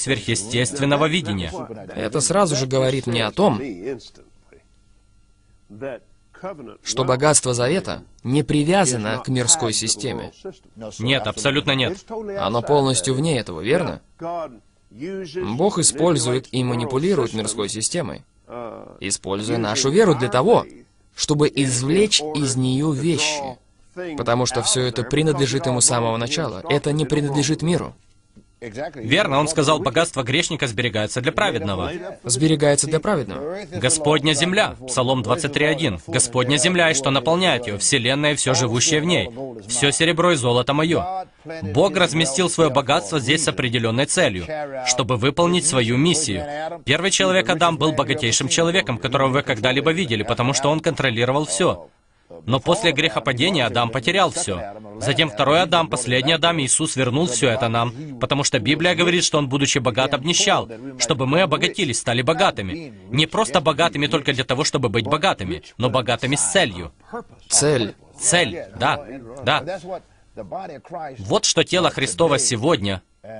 что богатство завета не привязано к мирской системе. Нет, абсолютно нет. Оно полностью вне этого, верно? Бог использует и манипулирует мирской системой, используя нашу веру для того, чтобы извлечь из нее вещи. Потому что все это принадлежит Ему с самого начала. Это не принадлежит миру. Верно, он сказал, богатство грешника сберегается для праведного. Сберегается для праведного. Господня земля, Псалом двадцать три один. Господня земля, и что наполняет ее, вселенная и все живущее в ней. Все серебро и золото мое. Бог разместил свое богатство здесь с определенной целью, чтобы выполнить свою миссию. Первый человек Адам был богатейшим человеком, которого вы когда-либо видели, потому что он контролировал все. Но после грехопадения Адам потерял все. Затем второй Адам, последний Адам, Иисус вернул все это нам, потому что Библия говорит, что Он, будучи богат, обнищал, чтобы мы обогатились, стали богатыми. Не просто богатыми только для того, чтобы быть богатыми, но богатыми с целью. Цель. Цель, да, да. Вот что тело Христово сегодня.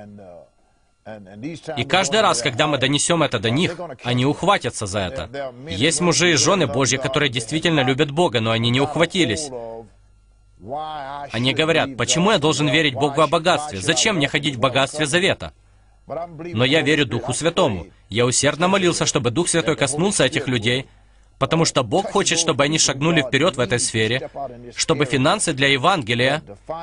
И каждый раз, когда мы донесем это до них, они ухватятся за это. Есть мужи и жены Божьи, которые действительно любят Бога, но они не ухватились. Они говорят, почему я должен верить Богу о богатстве? Зачем мне ходить в богатстве завета? Но я верю Духу Святому. Я усердно молился, чтобы Дух Святой коснулся этих людей, потому что Бог хочет, чтобы они шагнули вперед в этой сфере, чтобы финансы для Евангелия...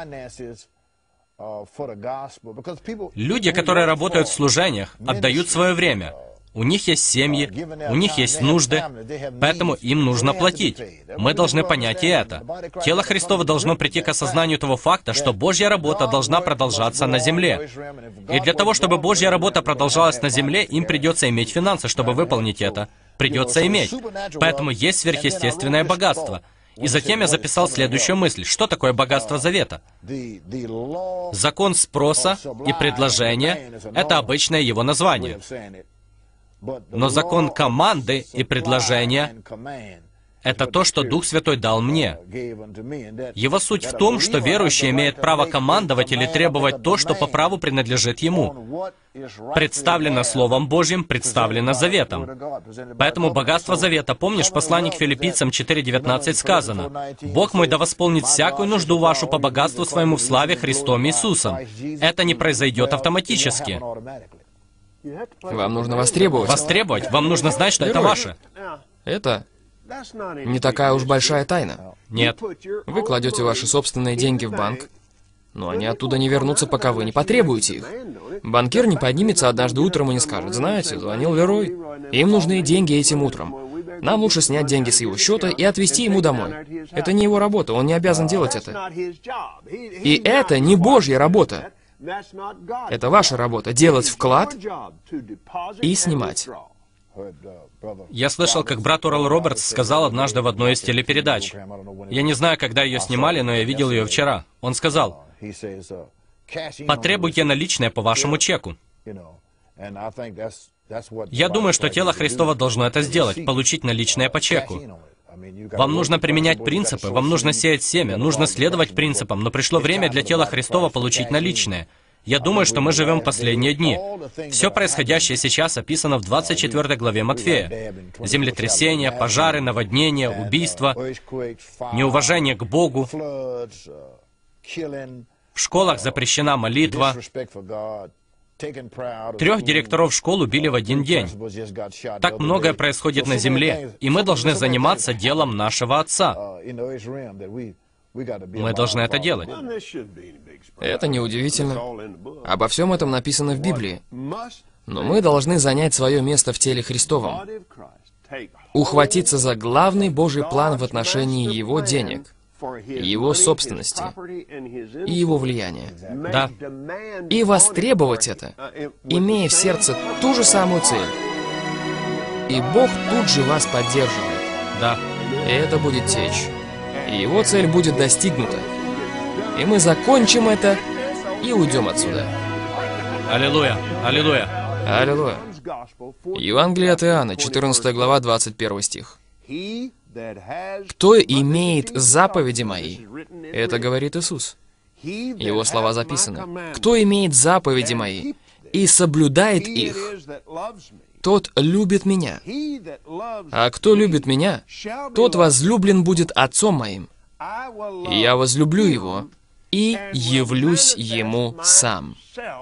Люди, которые работают в служениях, отдают свое время. У них есть семьи, у них есть нужды, поэтому им нужно платить. Мы должны понять и это. Тело Христово должно прийти к осознанию того факта, что Божья работа должна продолжаться на земле. И для того, чтобы Божья работа продолжалась на земле, им придется иметь финансы, чтобы выполнить это. Придется иметь. Поэтому есть сверхъестественное богатство. И затем я записал следующую мысль. Что такое богатство завета? Закон спроса и предложения — это обычное его название. Но закон команды и предложения — это то, что Дух Святой дал мне. Его суть в том, что верующий имеет право командовать или требовать то, что по праву принадлежит ему. Представлено Словом Божьим, представлено заветом. Поэтому богатство завета, помнишь, в послании к Филиппийцам четыре девятнадцать сказано: «Бог мой да восполнит всякую нужду вашу по богатству своему в славе Христом Иисусом». Это не произойдет автоматически. Вам нужно востребовать. Востребовать? Вам нужно знать, что это ваше. Это не такая уж большая тайна. Нет. Вы кладете ваши собственные деньги в банк, но они оттуда не вернутся, пока вы не потребуете их. Банкир не поднимется однажды утром и не скажет: «Знаете, звонил Лерой, им нужны деньги этим утром. Нам лучше снять деньги с его счета и отвезти ему домой». Это не его работа, он не обязан делать это. И это не Божья работа. Это ваша работа — делать вклад и снимать. Я слышал, как брат Орал Робертс сказал однажды в одной из телепередач. Я не знаю, когда ее снимали, но я видел ее вчера. Он сказал: «Потребуйте наличное по вашему чеку». Я думаю, что тело Христово должно это сделать, получить наличное по чеку. Вам нужно применять принципы, вам нужно сеять семя, нужно следовать принципам, но пришло время для тела Христова получить наличное. Я думаю, что мы живем в последние дни. Все происходящее сейчас описано в двадцать четвёртой главе Матфея. Землетрясения, пожары, наводнения, убийства, неуважение к Богу. В школах запрещена молитва. Трех директоров школ убили в один день. Так многое происходит на земле, и мы должны заниматься делом нашего Отца. Мы должны это делать. Это неудивительно. Обо всем этом написано в Библии. Но мы должны занять свое место в теле Христовом. Ухватиться за главный Божий план в отношении Его денег, Его собственности и Его влияния. Да. И востребовать это, имея в сердце ту же самую цель. И Бог тут же вас поддерживает. Да. И это будет течь. И Его цель будет достигнута. И мы закончим это и уйдем отсюда. Аллилуйя! Аллилуйя! Аллилуйя! Евангелие от Иоанна, четырнадцатая глава, двадцать первый стих. «Кто имеет заповеди мои?» Это говорит Иисус. Его слова записаны. «Кто имеет заповеди мои и соблюдает их, тот любит меня. А кто любит меня, тот возлюблен будет Отцом моим. И я возлюблю его и явлюсь ему сам.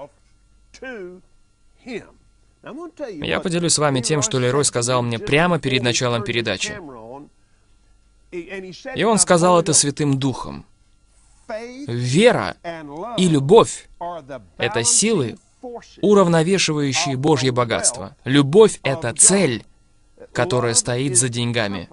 Я поделюсь с вами тем, что Лерой сказал мне прямо перед началом передачи. И он сказал это Святым Духом. Вера и любовь — это силы, уравновешивающие Божье богатство. Любовь — это цель, которая стоит за деньгами.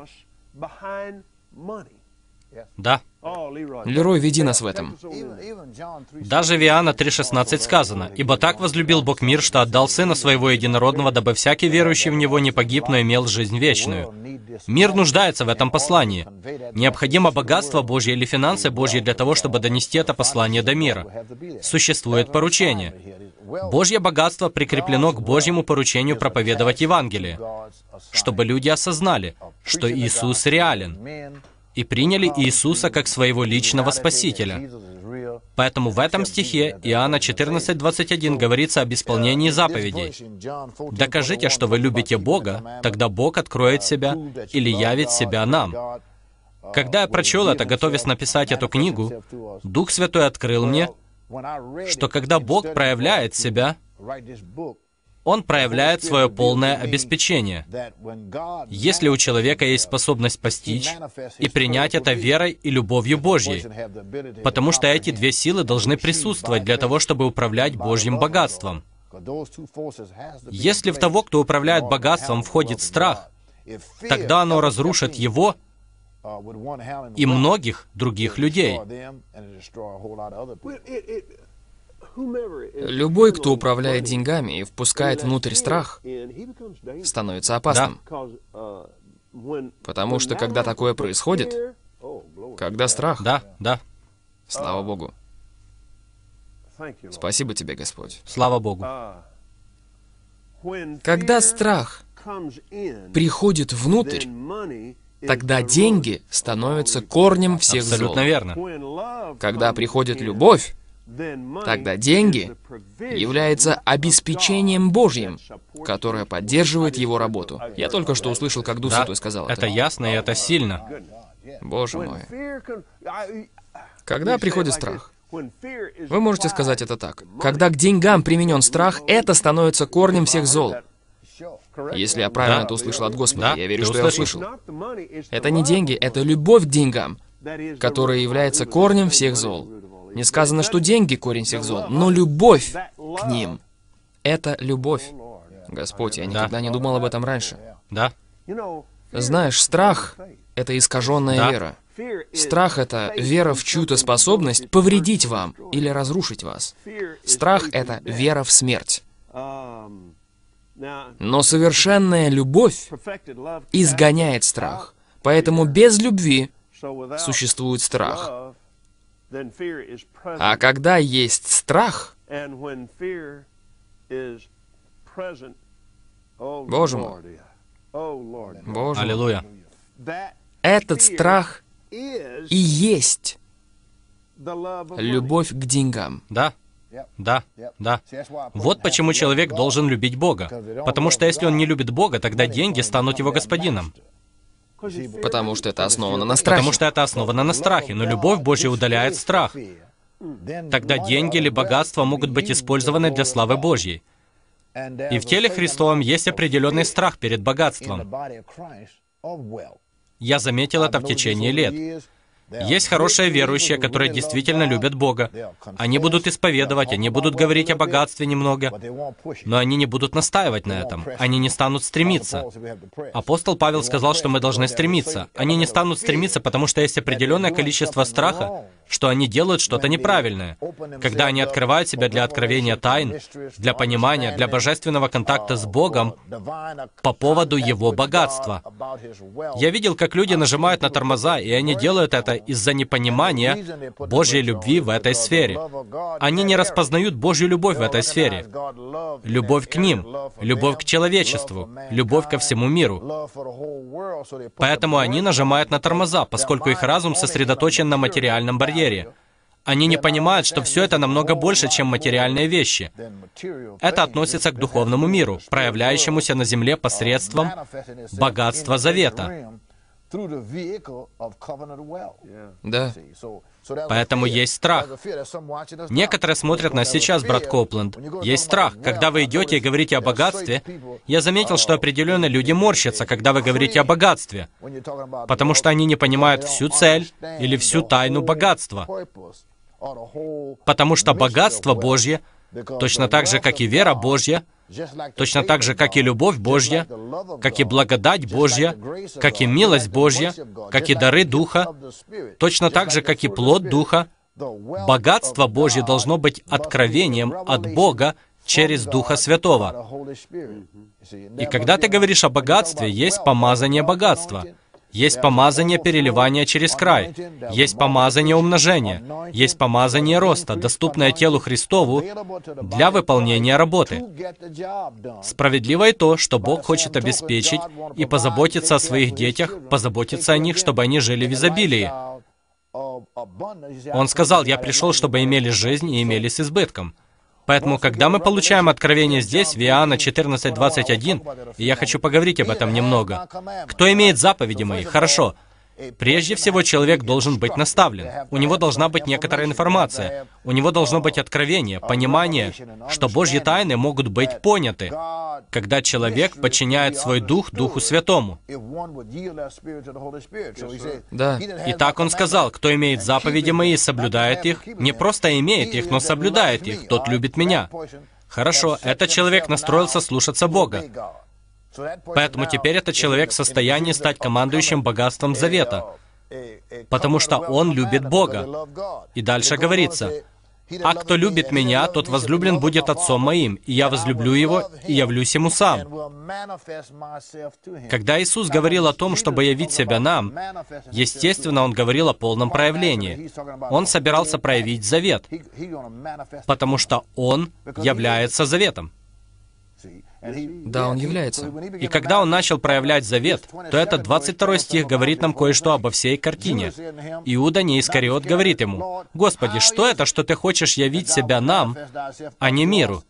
Да. Лерой, веди нас в этом. Даже в Иоанна три шестнадцать сказано: «Ибо так возлюбил Бог мир, что отдал Сына Своего Единородного, дабы всякий верующий в Него не погиб, но имел жизнь вечную». Мир нуждается в этом послании. Необходимо богатство Божье или финансы Божьи для того, чтобы донести это послание до мира. Существует поручение. Божье богатство прикреплено к Божьему поручению проповедовать Евангелие, чтобы люди осознали, что Иисус реален, и приняли Иисуса как своего личного Спасителя. Поэтому в этом стихе Иоанна четырнадцать двадцать один говорится об исполнении заповедей. «Докажите, что вы любите Бога, тогда Бог откроет себя или явит себя нам». Когда я прочел это, готовясь написать эту книгу, Дух Святой открыл мне, что когда Бог проявляет себя, Он проявляет свое полное обеспечение. Если у человека есть способность постичь и принять это верой и любовью Божьей, потому что эти две силы должны присутствовать для того, чтобы управлять Божьим богатством. Если в того, кто управляет богатством, входит страх, тогда оно разрушит его и многих других людей. Любой, кто управляет деньгами и впускает внутрь страх, становится опасным. Потому что когда такое происходит, когда страх... Да, да. Слава Богу. Спасибо тебе, Господь. Слава Богу. Когда страх приходит внутрь, тогда деньги становятся корнем всех зол. Абсолютно верно. Когда приходит любовь, тогда деньги являются обеспечением Божьим, которое поддерживает его работу. Я только что услышал, как Дух Да, Святой сказал это. это ясно и это сильно. Боже мой. Когда приходит страх? Вы можете сказать это так. Когда к деньгам применен страх, это становится корнем всех зол. Если я правильно Да. это услышал от Господа, Да, я верю, ты что я услышал. услышал. Это не деньги, это любовь к деньгам, которая является корнем всех зол. Не сказано, что деньги — корень всех зол, но любовь к ним — это любовь. Господь, я никогда не думал об этом раньше. Да, Знаешь, страх — это искаженная Да. вера. Страх — это вера в чью-то способность повредить вам или разрушить вас. Страх — это вера в смерть. Но совершенная любовь изгоняет страх. Поэтому без любви существует страх. А когда есть страх, Боже мой, Боже мой, аллилуйя. этот страх и есть любовь к деньгам. Да, да, да. Вот почему человек должен любить Бога. Потому что если он не любит Бога, тогда деньги станут его господином. Потому что это основано на страхе. Потому что это основано на страхе, но любовь Божья удаляет страх. Тогда деньги или богатство могут быть использованы для славы Божьей. И в теле Христовом есть определенный страх перед богатством. Я заметил это в течение лет. Есть хорошие верующие, которые действительно любят Бога. Они будут исповедовать, они будут говорить о богатстве немного, но они не будут настаивать на этом. Они не станут стремиться. Апостол Павел сказал, что мы должны стремиться. Они не станут стремиться, потому что есть определенное количество страха, что они делают что-то неправильное. Когда они открывают себя для откровения тайн, для понимания, для божественного контакта с Богом по поводу Его богатства. Я видел, как люди нажимают на тормоза, и они делают это из-за непонимания Божьей любви в этой сфере. Они не распознают Божью любовь в этой сфере. Любовь к ним, любовь к человечеству, любовь ко всему миру. Поэтому они нажимают на тормоза, поскольку их разум сосредоточен на материальном барьере. Они не понимают, что все это намного больше, чем материальные вещи. Это относится к духовному миру, проявляющемуся на земле посредством богатства завета. Да. Поэтому есть страх. Некоторые смотрят нас сейчас, брат Копленд. Есть страх. Когда вы идете и говорите о богатстве, я заметил, что определенные люди морщатся, когда вы говорите о богатстве, потому что они не понимают всю цель или всю тайну богатства. Потому что богатство Божье, точно так же, как и вера Божья, точно так же, как и любовь Божья, как и благодать Божья, как и милость Божья, как и дары Духа, точно так же, как и плод Духа, богатство Божье должно быть откровением от Бога через Духа Святого. И когда ты говоришь о богатстве, есть помазание богатства. Есть помазание переливания через край. Есть помазание умножения. Есть помазание роста, доступное телу Христову для выполнения работы. Справедливо и то, что Бог хочет обеспечить и позаботиться о своих детях, позаботиться о них, чтобы они жили в изобилии. Он сказал: «Я пришел, чтобы имели жизнь и имели с избытком». Поэтому, когда мы получаем откровение здесь, в Иоанна четырнадцать двадцать один, и я хочу поговорить об этом немного. Кто имеет заповеди мои? Хорошо. Прежде всего, человек должен быть наставлен. У него должна быть некоторая информация. У него должно быть откровение, понимание, что Божьи тайны могут быть поняты, когда человек подчиняет свой дух Духу Святому. Да. Итак, он сказал: «Кто имеет заповеди мои и соблюдает их, не просто имеет их, но соблюдает их, тот любит меня». Хорошо, этот человек настроился слушаться Бога. Поэтому теперь этот человек в состоянии стать командующим богатством завета, потому что он любит Бога. И дальше говорится: «А кто любит меня, тот возлюблен будет Отцом моим, и я возлюблю его, и явлюсь ему сам». Когда Иисус говорил о том, чтобы явить себя нам, естественно, Он говорил о полном проявлении. Он собирался проявить завет, потому что Он является заветом. Да, Он является. И когда Он начал проявлять завет, то этот двадцать второй стих говорит нам кое-что обо всей картине. Иуда не Искариот говорит Ему: «Господи, что это, что Ты хочешь явить себя нам, а не миру?»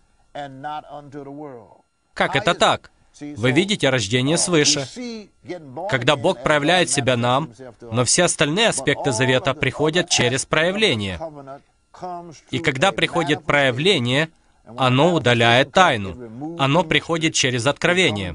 Как это так? Вы видите рождение свыше. Когда Бог проявляет себя нам, но все остальные аспекты завета приходят через проявление. И когда приходит проявление, оно удаляет тайну. Оно приходит через откровение.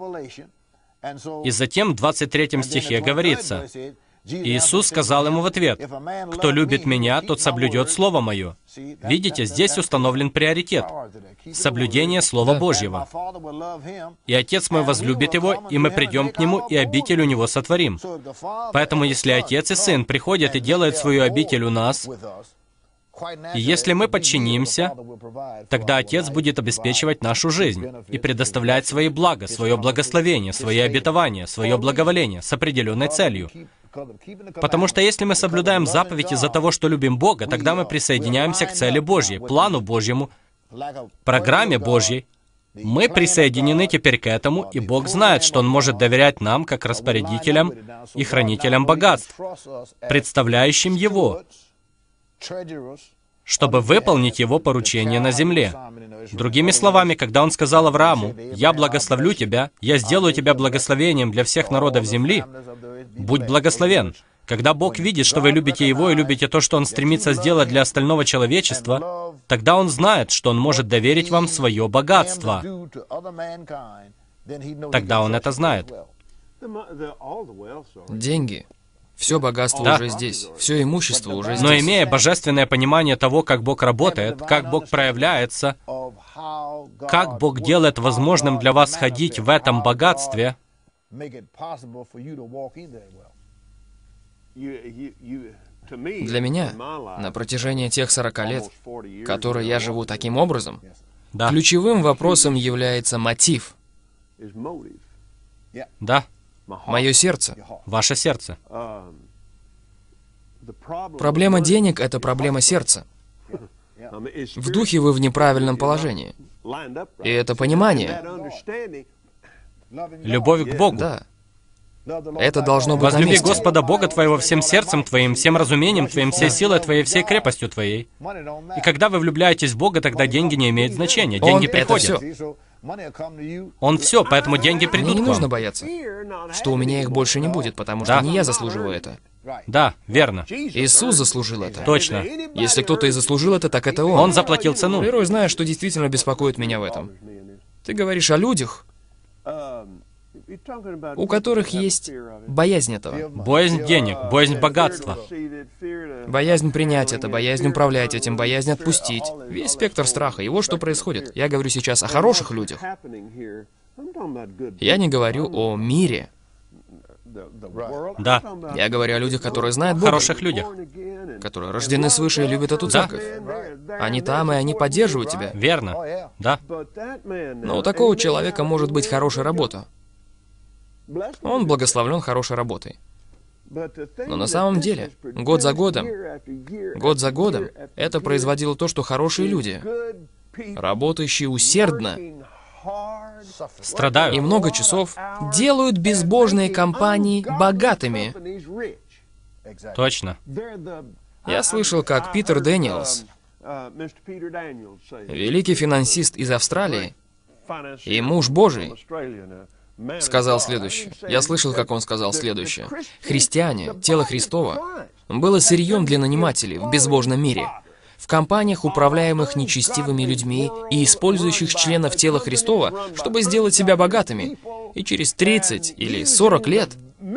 И затем в двадцать третьем стихе говорится: Иисус сказал ему в ответ: «Кто любит Меня, тот соблюдет Слово Мое». Видите, здесь установлен приоритет — соблюдение Слова Божьего. «И Отец мой возлюбит Его, и мы придем к Нему, и обитель у Него сотворим». Поэтому, если Отец и Сын приходят и делают свою обитель у нас, и если мы подчинимся, тогда Отец будет обеспечивать нашу жизнь и предоставлять свои блага, свое благословение, свои обетования, свое благоволение с определенной целью. Потому что если мы соблюдаем заповедь из-за того, что любим Бога, тогда мы присоединяемся к цели Божьей, плану Божьему, программе Божьей. Мы присоединены теперь к этому, и Бог знает, что Он может доверять нам, как распорядителям и хранителям богатств, представляющим Его, чтобы выполнить Его поручение на земле. Другими словами, когда Он сказал Аврааму: «Я благословлю тебя, я сделаю тебя благословением для всех народов земли», будь благословен. Когда Бог видит, что вы любите Его и любите то, что Он стремится сделать для остального человечества, тогда Он знает, что Он может доверить вам свое богатство. Тогда Он это знает. Деньги. Все богатство Да. уже здесь, все имущество уже здесь. Но имея божественное понимание того, как Бог работает, как Бог проявляется, как Бог делает возможным для вас ходить в этом богатстве, Для меня, на протяжении тех сорока лет, которые я живу таким образом, да, ключевым вопросом является мотив. да, Мое сердце. ваше сердце. Проблема денег — это проблема сердца. В духе вы в неправильном положении. И это понимание. Любовь к Богу. Да. Это должно быть на Возлюби месте. Господа Бога твоего всем сердцем твоим, всем разумением твоим, всей силой твоей, всей крепостью твоей. И когда вы влюбляетесь в Бога, тогда деньги не имеют значения. Деньги Он — это приходят. всё. Он все, поэтому деньги Мне придут не к нужно вам. бояться, что у меня их больше не будет, потому что Да. не я заслуживаю это. Да, верно. Иисус заслужил это. Точно. Если кто-то и заслужил это, так это Он. Он заплатил цену. Лерой знает, что действительно беспокоит меня в этом. Ты говоришь о людях, у которых есть боязнь этого. Боязнь денег, боязнь богатства. Боязнь принять это, боязнь управлять этим, боязнь отпустить. Весь спектр страха. И вот что происходит. Я говорю сейчас о хороших людях. Я не говорю о мире. Да, Я говорю о людях, которые знают Бога, хороших людях. которые рождены свыше и любят эту Да. церковь. Они там, и они поддерживают тебя. Верно. Да. Но у такого человека может быть хорошая работа. Он благословлен хорошей работой. Но на самом деле, год за годом, год за годом, это производило то, что хорошие люди, работающие усердно Страдают. и много часов, делают безбожные компании богатыми. Точно. Я слышал, как Питер Дэниелс, великий финансист из Австралии и муж Божий, сказал следующее. Я слышал, как он сказал следующее. Христиане, тело Христово, было сырьем для нанимателей в безбожном мире. В компаниях, управляемых нечестивыми людьми и использующих членов тела Христова, чтобы сделать себя богатыми. И через тридцать или сорок лет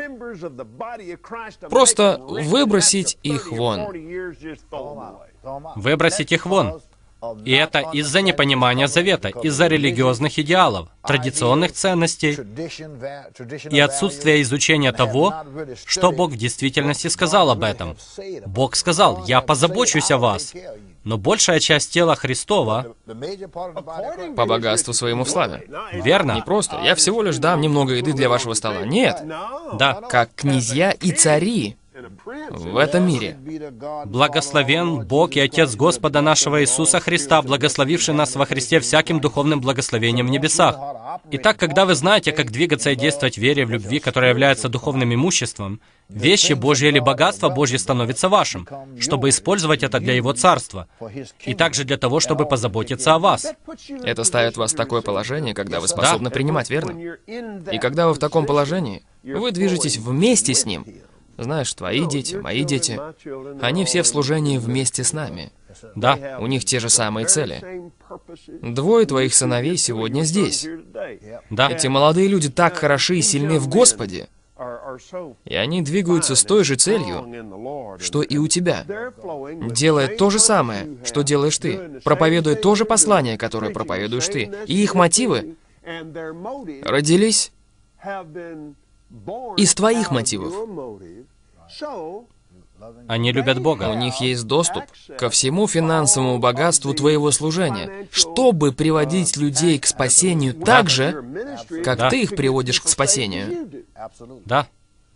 просто выбросить их вон. Выбросить их вон. И это из-за непонимания завета, из-за религиозных идеалов, традиционных ценностей и отсутствия изучения того, что Бог в действительности сказал об этом. Бог сказал: «Я позабочусь о вас». Но большая часть тела Христова, По богатству своему в славе. верно? Не просто. Я всего лишь дам немного еды для вашего стола. Нет. Да. Как князья и цари в этом мире. Благословен Бог и Отец Господа нашего Иисуса Христа, благословивший нас во Христе всяким духовным благословением в небесах. Итак, когда вы знаете, как двигаться и действовать в вере, в любви, которая является духовным имуществом, вещи Божьи или богатство Божье становится вашим, чтобы использовать это для Его Царства, и также для того, чтобы позаботиться о вас. Это ставит вас в такое положение, когда вы способны принимать, верно? И когда вы в таком положении, вы движетесь вместе с Ним. Знаешь, твои дети, мои дети, они все в служении вместе с нами. Да, У них те же самые цели. Двое твоих сыновей сегодня здесь. да, Эти молодые люди так хороши и сильны в Господе, и они двигаются с той же целью, что и у тебя. Делая то же самое, что делаешь ты, проповедуя то же послание, которое проповедуешь ты. И их мотивы родились из твоих мотивов. они любят У Бога. них есть доступ ко всему финансовому богатству твоего служения, чтобы приводить людей к спасению так же, как Да. ты их приводишь к спасению. Да,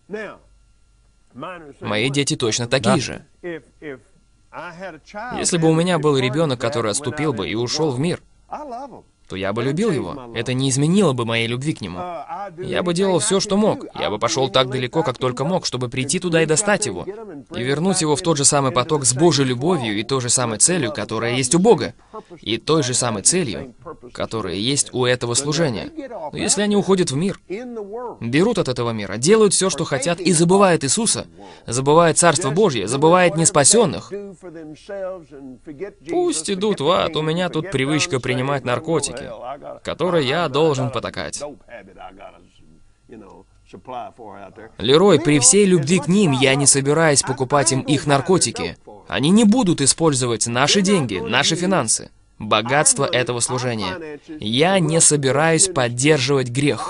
Мои дети точно такие же. Если бы у меня был ребенок, который отступил бы и ушел в мир, то я бы любил его. Это не изменило бы моей любви к нему. Я бы делал все, что мог. Я бы пошел так далеко, как только мог, чтобы прийти туда и достать его. И вернуть его в тот же самый поток с Божьей любовью и той же самой целью, которая есть у Бога. И той же самой целью, которая есть у этого служения. Но если они уходят в мир, берут от этого мира, делают все, что хотят, и забывают Иисуса, забывают Царство Божье, забывают неспасенных, пусть идут в ад, у меня тут привычка принимать наркотики, которые я должен потакать. Лерой, при всей любви к ним, я не собираюсь покупать им их наркотики. Они не будут использовать наши деньги, наши финансы, богатство этого служения. Я не собираюсь поддерживать грех.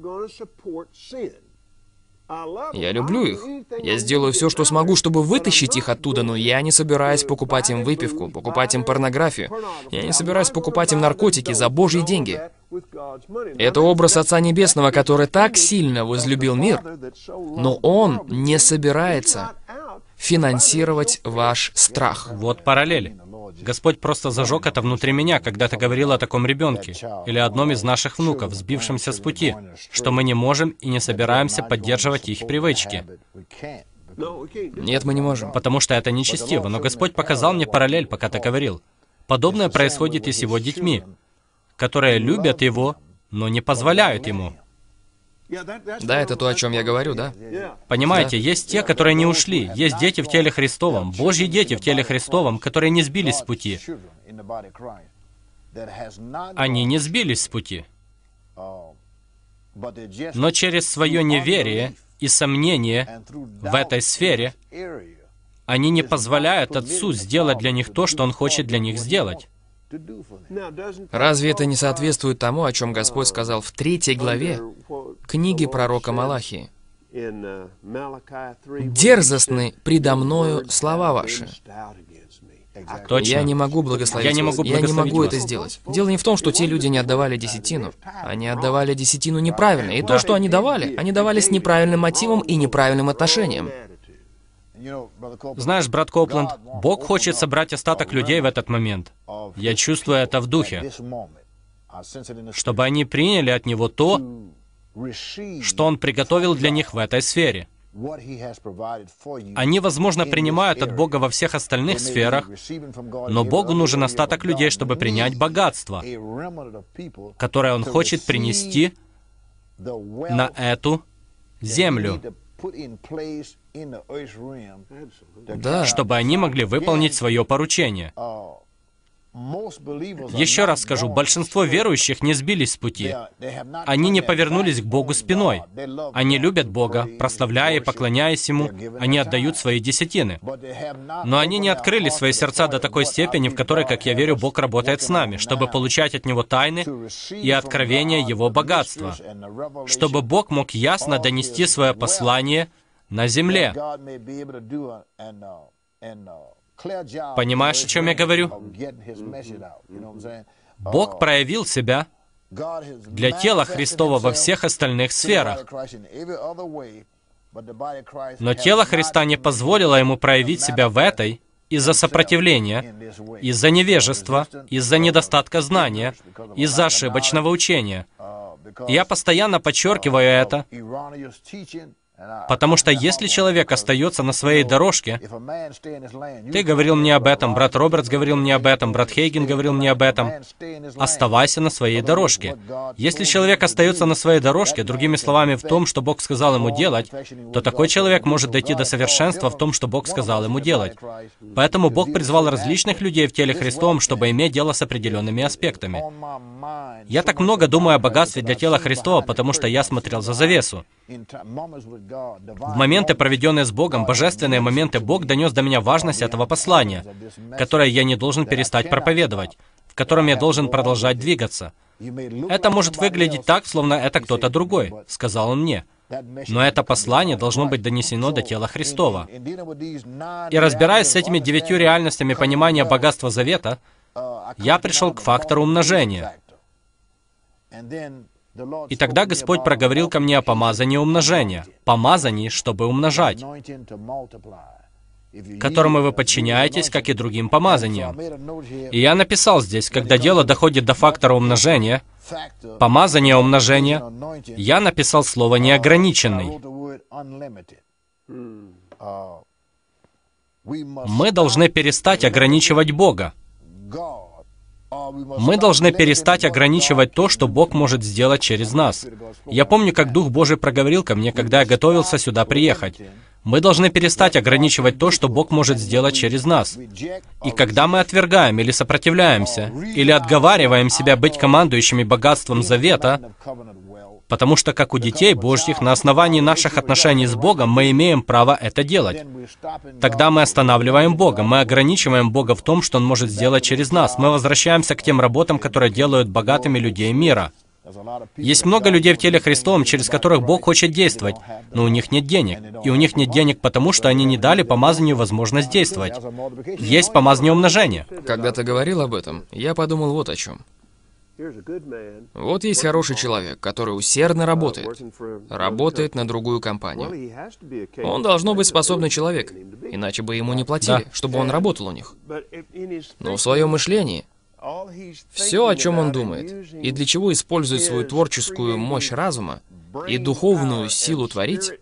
Я люблю их. Я сделаю все, что смогу, чтобы вытащить их оттуда, но я не собираюсь покупать им выпивку, покупать им порнографию. Я не собираюсь покупать им наркотики за Божьи деньги. Это образ Отца Небесного, который так сильно возлюбил мир, но Он не собирается финансировать ваш страх. вот параллель. Господь просто зажег это внутри меня, когда ты говорил о таком ребенке, или одном из наших внуков, сбившемся с пути, что мы не можем и не собираемся поддерживать их привычки. Нет, мы не можем. Потому что это нечестиво, но Господь показал мне параллель, пока ты говорил. Подобное происходит и с Его детьми, которые любят Его, но не позволяют Ему. Да, это то, о чем я говорю, да? Понимаете, Да. есть те, которые не ушли, есть дети в теле Христовом, Божьи дети в теле Христовом, которые не сбились с пути. Они не сбились с пути, но через свое неверие и сомнение в этой сфере они не позволяют Отцу сделать для них то, что Он хочет для них сделать. Разве это не соответствует тому, о чем Господь сказал в третьей главе книги пророка Малахии? «Дерзостны предо мною слова ваши». Точно. Я не могу благословить Я не вас. могу Я не благословить могу вас. это сделать. Дело не в том, что те люди не отдавали десятину. Они отдавали десятину неправильно. И то, что они давали, они давали с неправильным мотивом и неправильным отношением. Знаешь, брат Коупленд, Бог хочет собрать остаток людей в этот момент. Я чувствую это в духе. Чтобы они приняли от Него то, что Он приготовил для них в этой сфере. Они, возможно, принимают от Бога во всех остальных сферах, но Богу нужен остаток людей, чтобы принять богатство, которое Он хочет принести на эту землю, Да. чтобы они могли выполнить свое поручение. Еще раз скажу, большинство верующих не сбились с пути. Они не повернулись к Богу спиной. Они любят Бога, прославляя и поклоняясь Ему, они отдают свои десятины. Но они не открыли свои сердца до такой степени, в которой, как я верю, Бог работает с нами, чтобы получать от Него тайны и откровения Его богатства, чтобы Бог мог ясно донести свое послание на земле. Понимаешь, о чем я говорю? Бог проявил себя для тела Христова во всех остальных сферах. Но тело Христа не позволило Ему проявить себя в этой из-за сопротивления, из-за невежества, из-за недостатка знания, из-за ошибочного учения. И я постоянно подчеркиваю это, потому что если человек остается на своей дорожке, ты говорил мне об этом, брат Робертс говорил мне об этом, брат Хейген говорил мне об этом, оставайся на своей дорожке. Если человек остается на своей дорожке, другими словами, в том, что Бог сказал ему делать, то такой человек может дойти до совершенства в том, что Бог сказал ему делать. Поэтому Бог призвал различных людей в теле Христовом, чтобы иметь дело с определенными аспектами. Я так много думаю о богатстве для тела Христова, потому что я смотрел за завесу. В моменты, проведенные с Богом, божественные моменты, Бог донес до меня важность этого послания, которое я не должен перестать проповедовать, в котором я должен продолжать двигаться. Это может выглядеть так, словно это кто-то другой, сказал он мне. Но это послание должно быть донесено до тела Христова. И разбираясь с этими девятью реальностями понимания богатства завета, я пришел к фактору умножения. И тогда Господь проговорил ко мне о помазании умножения, помазании, чтобы умножать, которому вы подчиняетесь, как и другим помазаниям. И я написал здесь, когда дело доходит до фактора умножения, помазания умножения, я написал слово «неограниченный». Мы должны перестать ограничивать Бога. Мы должны перестать ограничивать то, что Бог может сделать через нас. Я помню, как Дух Божий проговорил ко мне, когда я готовился сюда приехать. Мы должны перестать ограничивать то, что Бог может сделать через нас. И когда мы отвергаем или сопротивляемся, или отговариваем себя быть командующими богатством завета, потому что, как у детей Божьих, на основании наших отношений с Богом мы имеем право это делать. Тогда мы останавливаем Бога, мы ограничиваем Бога в том, что Он может сделать через нас. Мы возвращаемся к тем работам, которые делают богатыми людей мира. Есть много людей в теле Христовом, через которых Бог хочет действовать, но у них нет денег. И у них нет денег потому, что они не дали помазанию возможность действовать. Есть помазание умножения. Когда ты говорил об этом, я подумал вот о чем. Вот есть хороший человек, который усердно работает, работает на другую компанию. Он должно быть способный человек. иначе бы ему не платили, Да. чтобы он работал у них. Но в своем мышлении, все, о чем он думает, и для чего использует свою творческую мощь разума и духовную силу творить,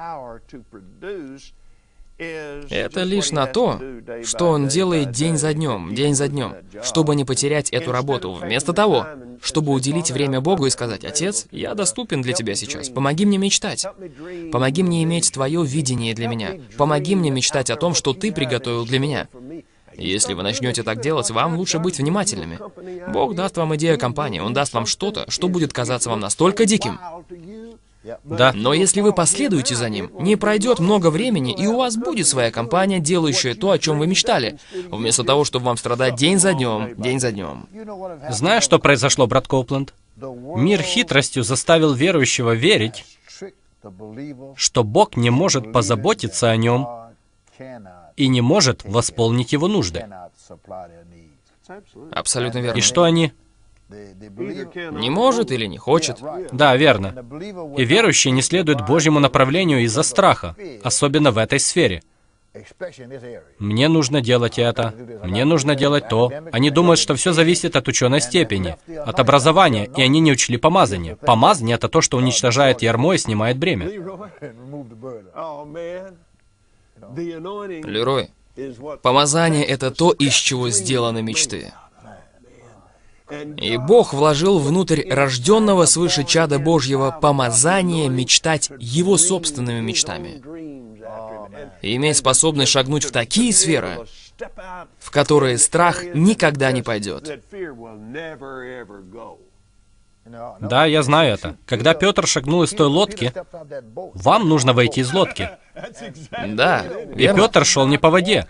это лишь на то, что он делает день за днем, день за днем, чтобы не потерять эту работу, вместо того, чтобы уделить время Богу и сказать: «Отец, я доступен для Тебя сейчас, помоги мне мечтать, помоги мне иметь Твое видение для меня, помоги мне мечтать о том, что Ты приготовил для меня». Если вы начнете так делать, вам лучше быть внимательными. Бог даст вам идею компании, Он даст вам что-то, что будет казаться вам настолько диким. Да. Но если вы последуете за ним, не пройдет много времени, и у вас будет своя компания, делающая то, о чем вы мечтали, вместо того, чтобы вам страдать день за днем, день за днем. Знаешь, что произошло, брат Коупленд? Мир хитростью заставил верующего верить, что Бог не может позаботиться о нем и не может восполнить его нужды. Абсолютно верно. И что они? Не может или не хочет. Да, верно. И верующие не следуют Божьему направлению из-за страха, особенно в этой сфере. Мне нужно делать это, мне нужно делать то. Они думают, что все зависит от ученой степени, от образования, и они не учли помазание. Помазание — это то, что уничтожает ярмо и снимает бремя. Лерой, помазание — это то, из чего сделаны мечты. И Бог вложил внутрь рожденного свыше чада Божьего помазание мечтать Его собственными мечтами. И иметь способность шагнуть в такие сферы, в которые страх никогда не пойдет. Да, я знаю это. Когда Петр шагнул из той лодки, вам нужно войти из лодки. Да, И верно. Петр шел не по воде.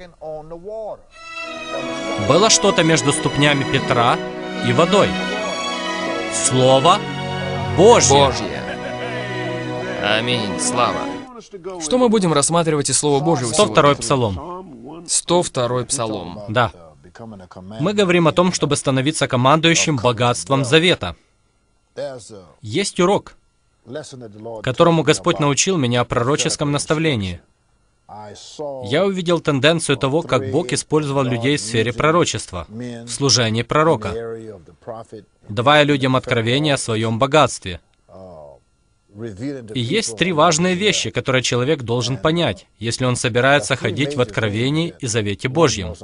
Было что-то между ступнями Петра и водой. Слово Божье. Божье. Аминь. Слава. Что мы будем рассматривать из Слова Божьего сто второй сегодня? Псалом. сто второй Псалом. Да. Мы говорим о том, чтобы становиться командующим богатством завета. Есть урок, которому Господь научил меня о пророческом наставлении. Я увидел тенденцию того, как Бог использовал людей в сфере пророчества, в служении пророка, давая людям откровение о своем богатстве. И есть три важные вещи, которые человек должен понять, если он собирается ходить в откровении и завете Божьем.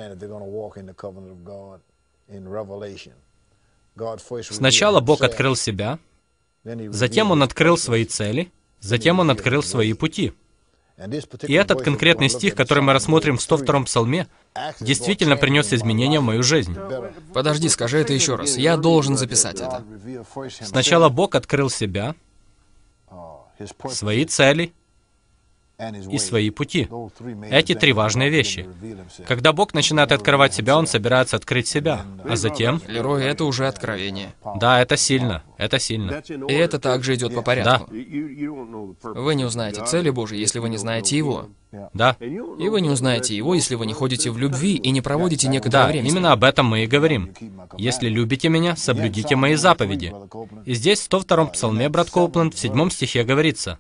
Сначала Бог открыл себя, затем Он открыл свои цели, затем Он открыл свои пути. И этот конкретный стих, который мы рассмотрим в сто втором Псалме, действительно принес изменения в мою жизнь. Подожди, скажи это еще раз. Я должен записать это. Сначала Бог открыл себя, свои цели и свои пути. Эти три важные вещи. Когда Бог начинает открывать себя, Он собирается открыть себя. А затем... Лерой, это уже откровение. Да, это сильно. Это сильно. И это также идет по порядку. Вы не узнаете цели Божьей, если вы не знаете Его. Да. И вы не узнаете Его, если вы не ходите в любви и не проводите некоторое Да, время. с Ним. именно об этом мы и говорим. «Если любите меня, соблюдите мои заповеди». И здесь, в сто втором Псалме, брат Коупленд, в седьмом стихе говорится: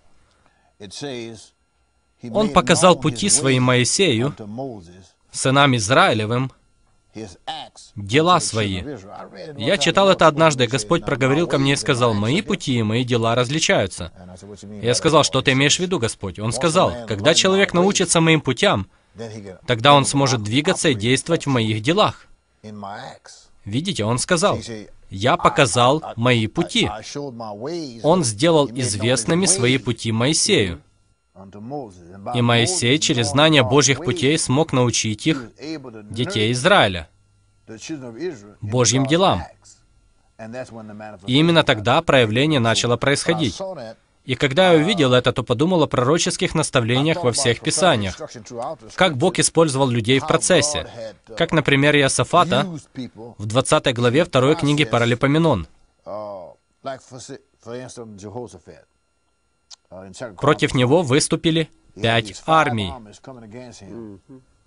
«Он показал пути свои Моисею, сынам Израилевым, дела свои». Я читал это однажды, и Господь проговорил ко мне и сказал: «Мои пути и мои дела различаются». Я сказал: «Что ты имеешь в виду, Господь?» Он сказал: «Когда человек научится моим путям, тогда он сможет двигаться и действовать в моих делах». Видите, он сказал: «Я показал мои пути». Он сделал известными свои пути Моисею. И Моисей через знание Божьих путей смог научить их, детей Израиля, Божьим делам. И именно тогда проявление начало происходить. И когда я увидел это, то подумал о пророческих наставлениях во всех Писаниях. Как Бог использовал людей в процессе. Как, например, Иосафата в двадцатой главе второй книги Паралипоменон. Против него выступили пять армий.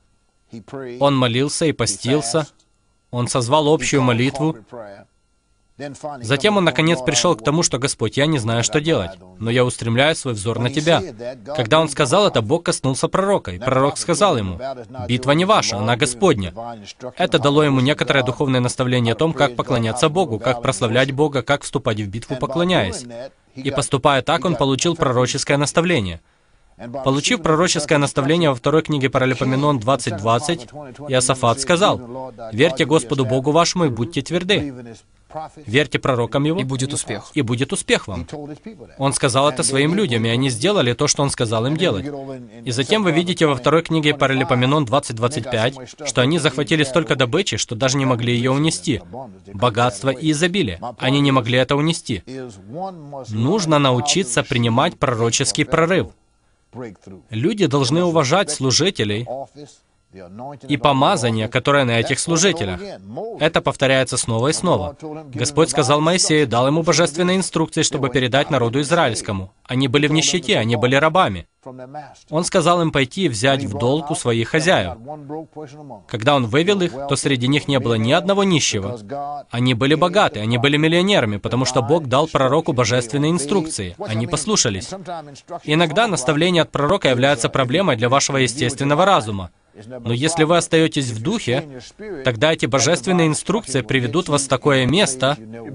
Он молился и постился. Он созвал общую молитву. Затем он, наконец, пришел к тому, что, «Господь, я не знаю, что делать, но я устремляю свой взор на Тебя». Когда он сказал это, Бог коснулся пророка, и пророк сказал ему: «Битва не ваша, она Господня». Это дало ему некоторое духовное наставление о том, как поклоняться Богу, как прославлять Бога, как вступать в битву, поклоняясь. И поступая так, он получил пророческое наставление. Получив пророческое наставление во второй книге Паралипоменон двадцать двадцать, Иосафат сказал: «Верьте Господу Богу вашему и будьте тверды». Верьте пророкам его, и будет успех. И будет успех вам. Он сказал это своим людям, и они сделали то, что он сказал им делать. И затем вы видите во второй книге Паралипоменон двадцать двадцать пять, что они захватили столько добычи, что даже не могли ее унести. Богатство и изобилие. Они не могли это унести. Нужно научиться принимать пророческий прорыв. Люди должны уважать служителей и помазание, которое на этих служителях. Это повторяется снова и снова. Господь сказал Моисею, дал ему божественные инструкции, чтобы передать народу израильскому. Они были в нищете, они были рабами. Он сказал им пойти и взять в долг у своих хозяев. Когда он вывел их, то среди них не было ни одного нищего. Они были богаты, они были миллионерами, потому что Бог дал пророку божественные инструкции. Они послушались. Иногда наставление от пророка является проблемой для вашего естественного разума. Но если вы остаетесь в духе, тогда эти божественные инструкции приведут вас в такое место.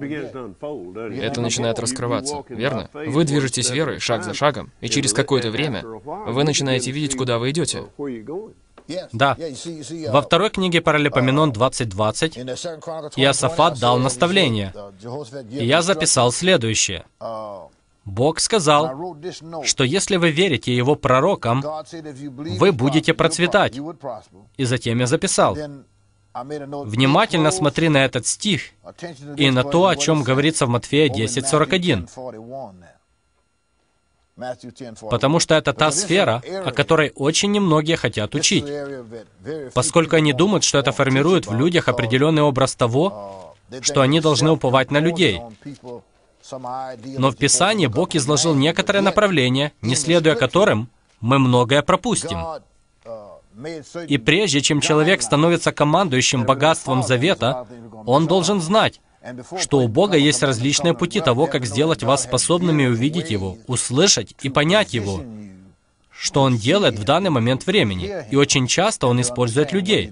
Это начинает раскрываться, верно? Вы движетесь верой, шаг за шагом, и через какое-то время вы начинаете видеть, куда вы идете. Да. Во второй книге Паралипоменон двадцать двадцать Иосафат дал наставление, и я записал следующее. Бог сказал, что если вы верите Его пророкам, вы будете процветать. И затем я записал: внимательно смотри на этот стих и на то, о чем говорится в Матфея десять сорок один. Потому что это та сфера, о которой очень немногие хотят учить, поскольку они думают, что это формирует в людях определенный образ того, что они должны уповать на людей. Но в Писании Бог изложил некоторые направления, не следуя которым мы многое пропустим. И прежде чем человек становится командующим богатством завета, он должен знать, что у Бога есть различные пути того, как сделать вас способными увидеть Его, услышать и понять Его, что Он делает в данный момент времени. И очень часто Он использует людей.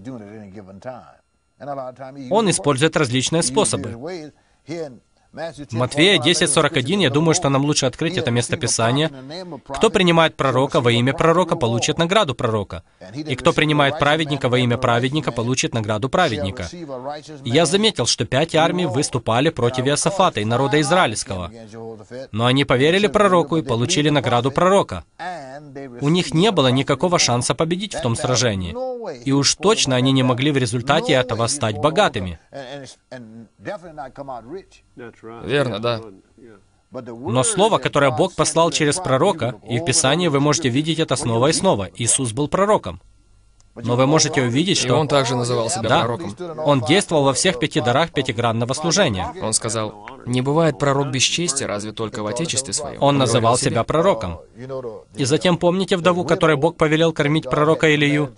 Он использует различные способы. Матфея десять сорок один, я думаю, что нам лучше открыть это местописание. «Кто принимает пророка во имя пророка, получит награду пророка. И кто принимает праведника во имя праведника, получит награду праведника». И я заметил, что пять армий выступали против Иосафата и народа израильского. Но они поверили пророку и получили награду пророка. У них не было никакого шанса победить в том сражении. И уж точно они не могли в результате этого стать богатыми. Верно, да. Но слово, которое Бог послал через пророка, и в Писании вы можете видеть это снова и снова. Иисус был пророком. Но вы можете увидеть, что... И Он также называл себя да, пророком. Он действовал во всех пяти дарах пятигранного служения. Он сказал: «Не бывает пророк без чести, разве только в Отечестве Своем». Он называл себя пророком. И затем помните вдову, которой Бог повелел кормить пророка Илию?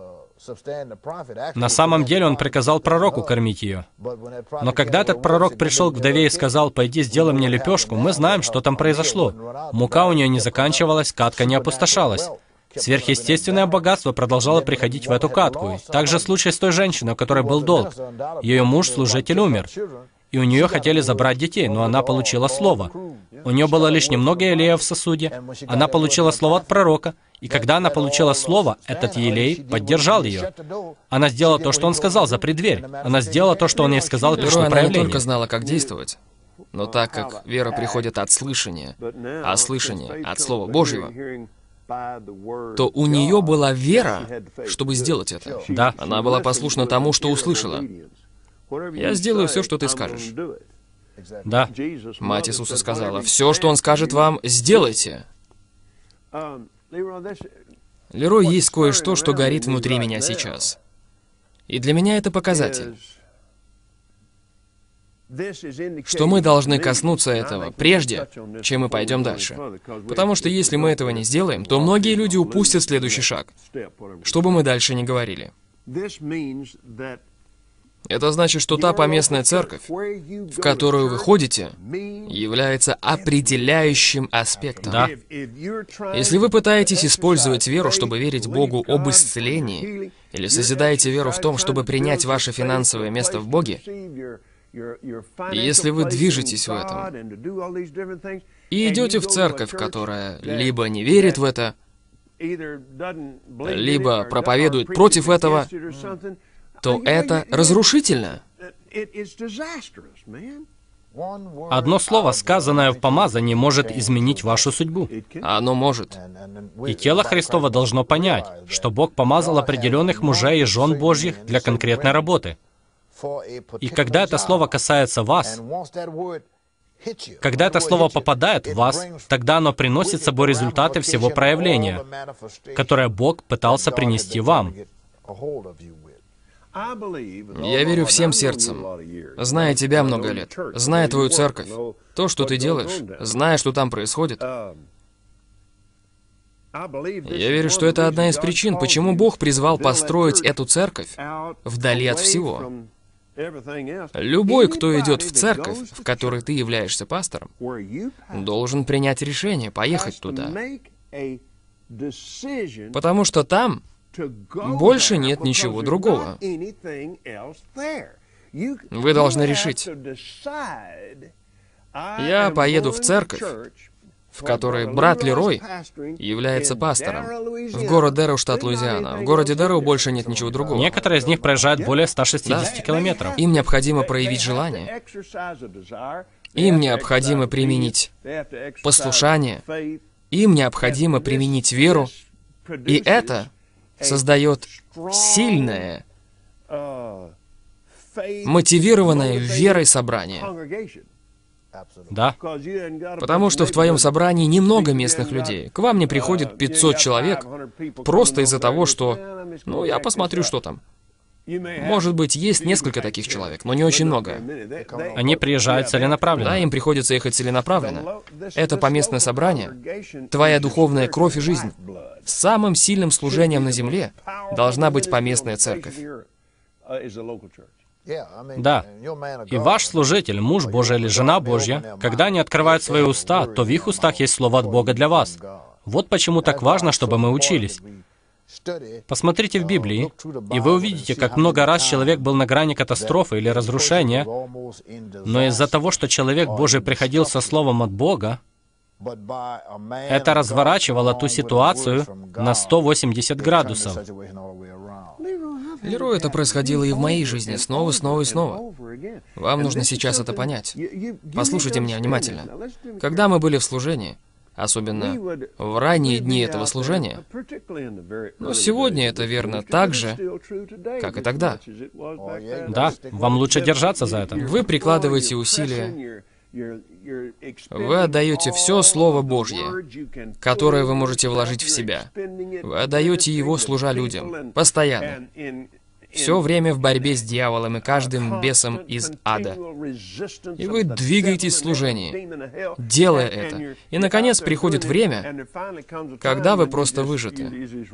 На самом деле он приказал пророку кормить ее. Но когда этот пророк пришел к вдове и сказал: «Пойди, сделай мне лепешку», мы знаем, что там произошло. Мука у нее не заканчивалась, катка не опустошалась. Сверхъестественное богатство продолжало приходить в эту катку. Также случай с той женщиной, у которой был долг. Ее муж-служитель умер, и у нее хотели забрать детей, но она получила слово. У нее было лишь немного елея в сосуде. Она получила слово от пророка, и когда она получила слово, этот елей поддержал ее. Она сделала то, что он сказал, запри дверь. Она сделала то, что он ей сказал, и пришло Она не проявление. только знала, как действовать, но так как вера приходит от слышания, а слышание от Слова Божьего, то у нее была вера, чтобы сделать это. Да. Она была послушна тому, что услышала. «Я сделаю все, что ты скажешь». Да. Мать Иисуса сказала: «Все, что Он скажет вам, сделайте». Лерой, есть кое-что, что горит внутри меня сейчас. И для меня это показатель, что мы должны коснуться этого, прежде чем мы пойдем дальше. Потому что если мы этого не сделаем, то многие люди упустят следующий шаг, что бы мы дальше ни говорили. Это значит, что та поместная церковь, в которую вы ходите, является определяющим аспектом. Да. Если вы пытаетесь использовать веру, чтобы верить Богу об исцелении, или созидаете веру в том, чтобы принять ваше финансовое место в Боге, и если вы движетесь в этом, и идете в церковь, которая либо не верит в это, либо проповедует против этого, то это разрушительно. Одно слово, сказанное в помазании, может изменить вашу судьбу. Оно может. И тело Христово должно понять, что Бог помазал определенных мужей и жен Божьих для конкретной работы. И когда это слово касается вас, когда это слово попадает в вас, тогда оно приносит с собой результаты всего проявления, которое Бог пытался принести вам. Я верю всем сердцем, зная тебя много лет, зная твою церковь, то, что ты делаешь, зная, что там происходит. Я верю, что это одна из причин, почему Бог призвал построить эту церковь вдали от всего. Любой, кто идет в церковь, в которой ты являешься пастором, должен принять решение поехать туда. Потому что там больше нет ничего другого. Вы должны решить: я поеду в церковь, в которой брат Лерой является пастором, в город Дэроу, штат Луизиана. В городе Дэроу больше нет ничего другого. Некоторые из них проезжают более ста шестидесяти километров. Им необходимо проявить желание. Им необходимо применить послушание. Им необходимо применить веру. И это создает сильное, мотивированное верой собрание. Да. Потому что в твоем собрании немного местных людей. К вам не приходит пятьсот человек просто из-за того, что, ну, я посмотрю, что там. Может быть, есть несколько таких человек, но не очень много. Они приезжают целенаправленно. Да, им приходится ехать целенаправленно. Это поместное собрание, твоя духовная кровь и жизнь. Самым сильным служением на земле должна быть поместная церковь. Да. И ваш служитель, муж Божий или жена Божья, когда они открывают свои уста, то в их устах есть слово от Бога для вас. Вот почему так важно, чтобы мы учились. Посмотрите в Библии, и вы увидите, как много раз человек был на грани катастрофы или разрушения, но из-за того, что человек Божий приходил со словом от Бога, это разворачивало ту ситуацию на сто восемьдесят градусов. Лерой, это происходило и в моей жизни, снова, снова и снова. Вам нужно сейчас это понять. Послушайте меня внимательно. Когда мы были в служении, особенно в ранние дни этого служения, но сегодня это верно так же, как и тогда. Да, вам лучше держаться за это. Вы прикладываете усилия, вы отдаете все Слово Божье, которое вы можете вложить в себя. Вы отдаете его, служа людям, постоянно. Все время в борьбе с дьяволом и каждым бесом из ада. И вы двигаетесь в служении, делая это. И, наконец, приходит время, когда вы просто выжаты.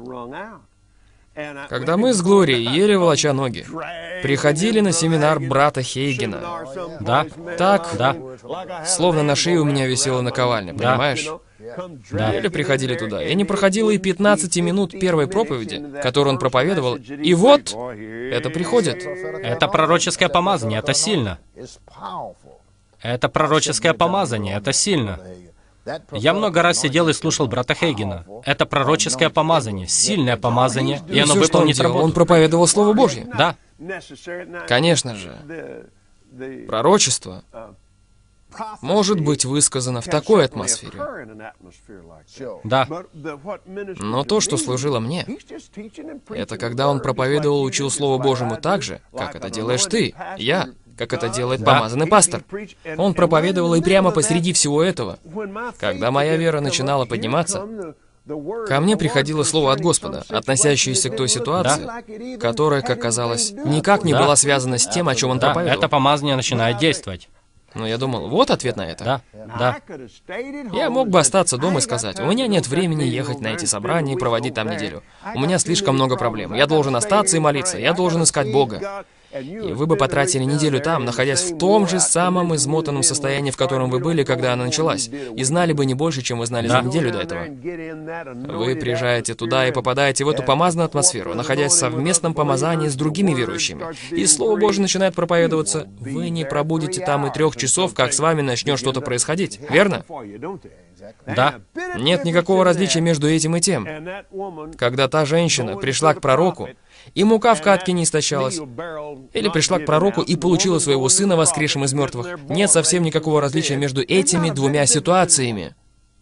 Когда мы с Глорией, еле волоча ноги, приходили на семинар брата Хейгена. Да? Так, Да. Словно на шее у меня висела наковальня, Да. понимаешь? Да. Еле приходили туда. И не проходило и пятнадцати минут первой проповеди, которую он проповедовал, и вот это приходит. Это пророческое помазание, это сильно. Это пророческое помазание, это сильно. Я много раз сидел и слушал брата Хейгена. Это пророческое помазание, сильное помазание, и оно Всё, что он выполнит делал, работу. он проповедовал Слово Божье. Да. Конечно же, пророчество может быть высказано в такой атмосфере. Да. Но то, что служило мне, это когда он проповедовал и учил Слово Божьему так же, как это делаешь ты, я, как это делает Да. помазанный пастор. Он проповедовал и прямо посреди всего этого. Когда моя вера начинала подниматься, ко мне приходило слово от Господа, относящееся к той ситуации, которая, как казалось, никак не Да. была связана с тем, о чем он Да, проповедовал. это помазание начинает действовать. Но я думал, вот ответ на это. Да, да. Я мог бы остаться дома и сказать, у меня нет времени ехать на эти собрания и проводить там неделю. У меня слишком много проблем. Я должен остаться и молиться, я должен искать Бога. и вы бы потратили неделю там, находясь в том же самом измотанном состоянии, в котором вы были, когда она началась, и знали бы не больше, чем вы знали Да. за неделю до этого. Вы приезжаете туда и попадаете в эту помазанную атмосферу, находясь в совместном помазании с другими верующими, и Слово Божье начинает проповедоваться. Вы не пробудете там и трех часов, как с вами начнет что-то происходить, верно? Да. Нет никакого различия между этим и тем. Когда та женщина пришла к пророку, и мука в катке не истощалась, или пришла к пророку и получила своего сына, воскресшим из мертвых, нет совсем никакого различия между этими двумя ситуациями.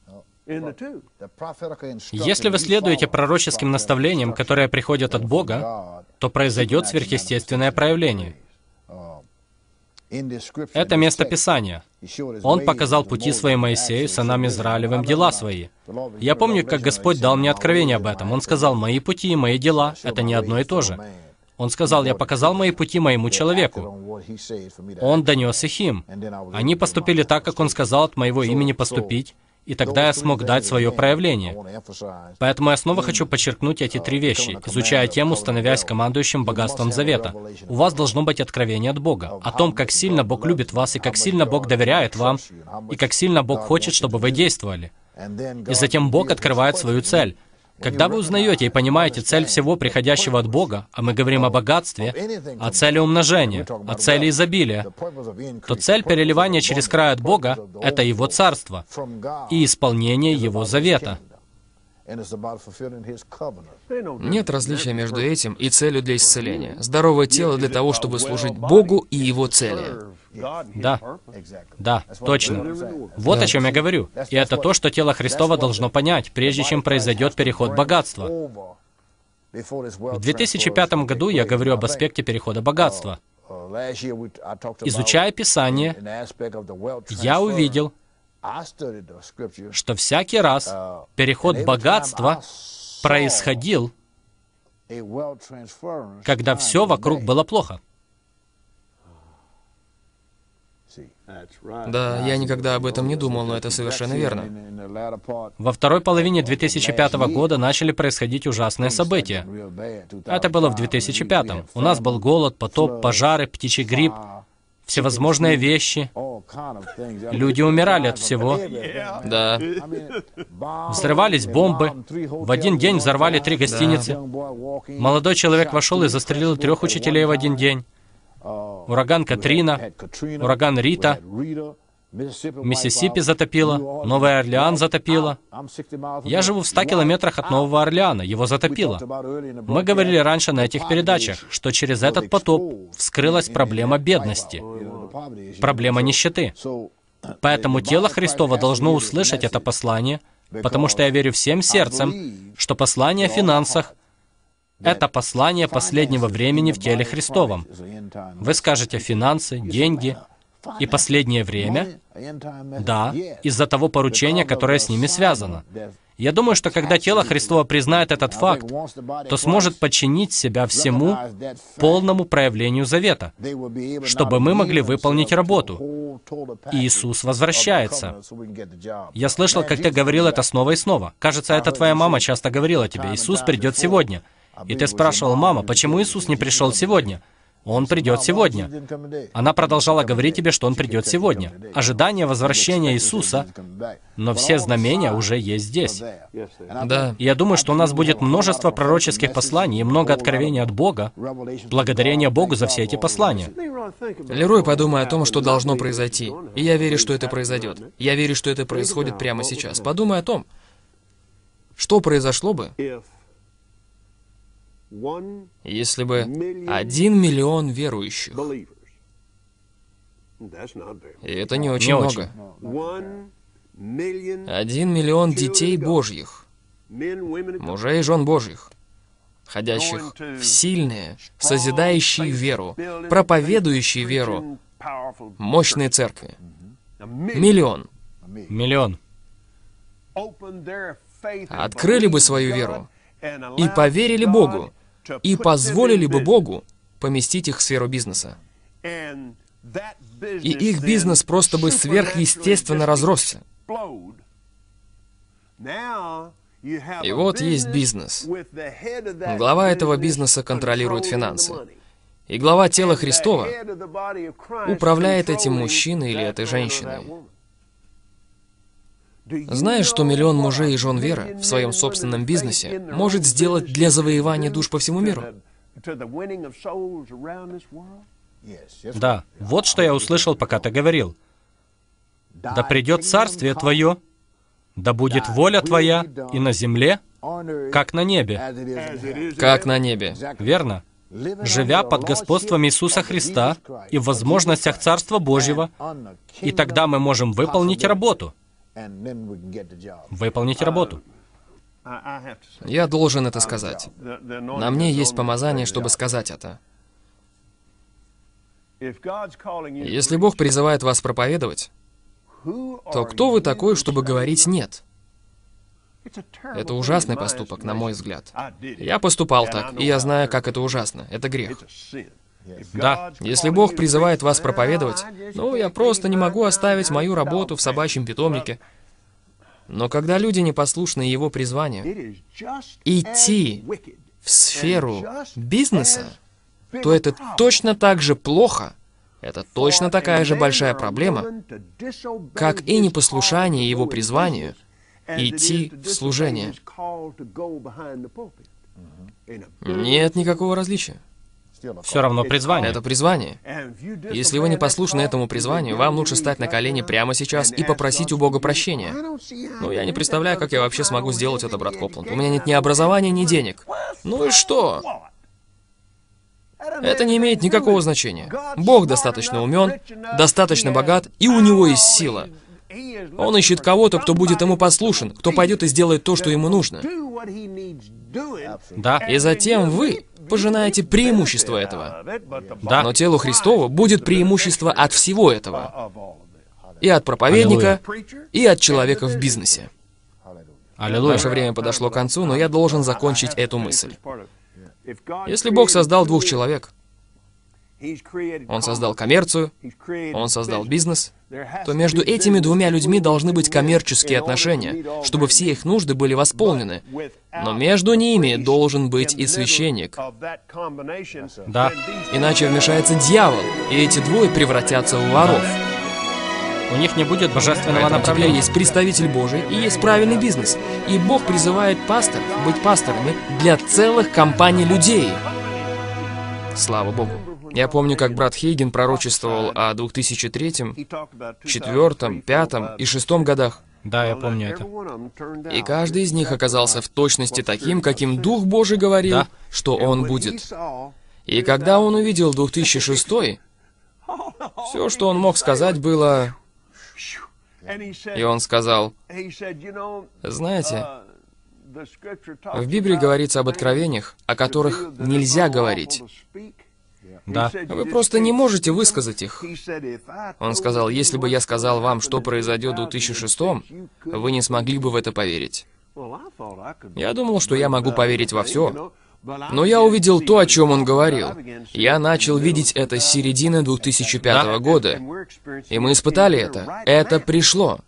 Если вы следуете пророческим наставлениям, которые приходят от Бога, то произойдет сверхъестественное проявление. Это место Писания. Он показал пути свои Моисею, сынам Израилевым, дела свои. Я помню, как Господь дал мне откровение об этом. Он сказал, мои пути и мои дела — это не одно и то же. Он сказал, я показал мои пути моему человеку. Он донес их им. Они поступили так, как Он сказал от моего имени поступить, и тогда я смог дать свое проявление. Поэтому я снова хочу подчеркнуть эти три вещи, изучая тему, становясь командующим богатством завета. У вас должно быть откровение от Бога о том, как сильно Бог любит вас, и как сильно Бог доверяет вам, и как сильно Бог хочет, чтобы вы действовали. И затем Бог открывает свою цель. Когда вы узнаете и понимаете цель всего приходящего от Бога, а мы говорим о богатстве, о цели умножения, о цели изобилия, то цель переливания через край от Бога — это Его Царство и исполнение Его завета. Нет различия между этим и целью для исцеления. Здоровое тело для того, чтобы служить Богу и Его цели. Да, да, точно. Вот Да. о чем я говорю. И это то, что тело Христово должно понять, прежде чем произойдет переход богатства. В две тысячи пятом году я говорю об аспекте перехода богатства. Изучая Писание, я увидел, что всякий раз переход богатства происходил, когда все вокруг было плохо. Да, я никогда об этом не думал, но это совершенно верно. Во второй половине две тысячи пятого года начали происходить ужасные события. Это было в две тысячи пятом. У нас был голод, потоп, пожары, птичий грипп, всевозможные вещи. Люди умирали от всего. Да. Взрывались бомбы. В один день взорвали три гостиницы. Молодой человек вошел и застрелил трех учителей в один день. Ураган Катрина, ураган Рита, Миссисипи затопило, Новый Орлеан затопило. Я живу в ста километрах от Нового Орлеана, его затопило. Мы говорили раньше на этих передачах, что через этот потоп вскрылась проблема бедности, проблема нищеты. Поэтому тело Христово должно услышать это послание, потому что я верю всем сердцем, что послание о финансах — это послание последнего времени в теле Христовом. Вы скажете финансы, деньги и последнее время? Да, из-за того поручения, которое с ними связано. Я думаю, что когда тело Христово признает этот факт, то сможет подчинить себя всему полному проявлению завета, чтобы мы могли выполнить работу. Иисус возвращается. Я слышал, как ты говорил это снова и снова. Кажется, это твоя мама часто говорила тебе: «Иисус придет сегодня». И ты спрашивал: «Мама, почему Иисус не пришел сегодня?» Он придет сегодня. Она продолжала говорить тебе, что Он придет сегодня. Ожидание возвращения Иисуса, но все знамения уже есть здесь. Да. И я думаю, что у нас будет множество пророческих посланий и много откровений от Бога, благодарение Богу за все эти послания. Лерой, подумай о том, что должно произойти. И я верю, что это произойдет. Я верю, что это происходит прямо сейчас. Подумай о том, что произошло бы, если бы один миллион верующих, и это не очень Не много, один миллион детей Божьих, мужей и жен Божьих, ходящих в сильные, созидающие веру, проповедующие веру, мощные церкви. Миллион. Миллион. Открыли бы свою веру и поверили Богу, и позволили бы Богу поместить их в сферу бизнеса. И их бизнес просто бы сверхъестественно разросся. И вот есть бизнес. Глава этого бизнеса контролирует финансы. И глава тела Христова управляет этим мужчиной или этой женщиной. Знаешь, что миллион мужей и жен веры в своем собственном бизнесе может сделать для завоевания душ по всему миру? Да, вот что я услышал, пока ты говорил. «Да придет царствие Твое, да будет воля Твоя и на земле, как на небе». Как на небе. Верно. Живя под господством Иисуса Христа и в возможностях Царства Божьего, и тогда мы можем выполнить работу. Выполнить работу. Я должен это сказать. На мне есть помазание, чтобы сказать это. Если Бог призывает вас проповедовать, то кто вы такой, чтобы говорить «нет»? Это ужасный поступок, на мой взгляд. Я поступал так, и я знаю, как это ужасно. Это грех. Да. Если Бог призывает вас проповедовать, ну, я просто не могу оставить мою работу в собачьем питомнике. Но когда люди непослушны Его призванию, идти в сферу бизнеса, то это точно так же плохо, это точно такая же большая проблема, как и непослушание Его призванию, идти в служение. Нет никакого различия. Все равно призвание. Это призвание. Если вы не послушны этому призванию, вам лучше стать на колени прямо сейчас и попросить у Бога прощения. Ну, я не представляю, как я вообще смогу сделать это, брат Копланд. У меня нет ни образования, ни денег. Ну и что? Это не имеет никакого значения. Бог достаточно умен, достаточно богат, и у Него есть сила. Он ищет кого-то, кто будет Ему послушен, кто пойдет и сделает то, что Ему нужно. Да. И затем вы пожинаете преимущество этого. Да. Но телу Христову будет преимущество от всего этого. И от проповедника, и от человека в бизнесе. Аллилуйя. Наше время подошло к концу, но я должен закончить эту мысль. Если Бог создал двух человек, Он создал коммерцию, Он создал бизнес, то между этими двумя людьми должны быть коммерческие отношения, чтобы все их нужды были восполнены. Но между ними должен быть и священник. Да. Иначе вмешается дьявол, и эти двое превратятся в воров. У них не будет божественного Поэтому теперь направления. есть представитель Божий и есть правильный бизнес. И Бог призывает пасторов быть пасторами для целых компаний людей. Слава Богу. Я помню, как брат Хейген пророчествовал о две тысячи третьем, две тысячи четвёртом, две тысячи пятом и две тысячи шестом годах. Да, я помню это. И каждый из них оказался в точности таким, каким Дух Божий говорил, Да. что он будет. И когда он увидел две тысячи шестой, все, что он мог сказать, было... И он сказал, знаете, в Библии говорится об откровениях, о которых нельзя говорить. Да. Вы просто не можете высказать их. Он сказал, если бы я сказал вам, что произойдет в две тысячи шестом, вы не смогли бы в это поверить. Я думал, что я могу поверить во все. Но я увидел то, о чем он говорил. Я начал видеть это с середины две тысячи пятого года. И мы испытали это. Это пришло.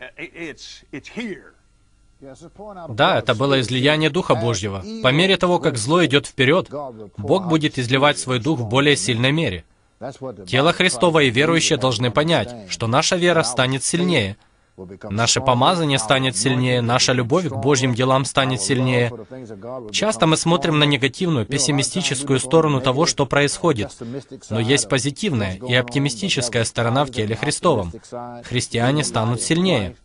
Да, это было излияние Духа Божьего. По мере того, как зло идет вперед, Бог будет изливать свой Дух в более сильной мере. Тело Христово и верующие должны понять, что наша вера станет сильнее, наше помазание станет сильнее, наша любовь к Божьим делам станет сильнее. Часто мы смотрим на негативную, пессимистическую сторону того, что происходит, но есть позитивная и оптимистическая сторона в теле Христовом. Христиане станут сильнее.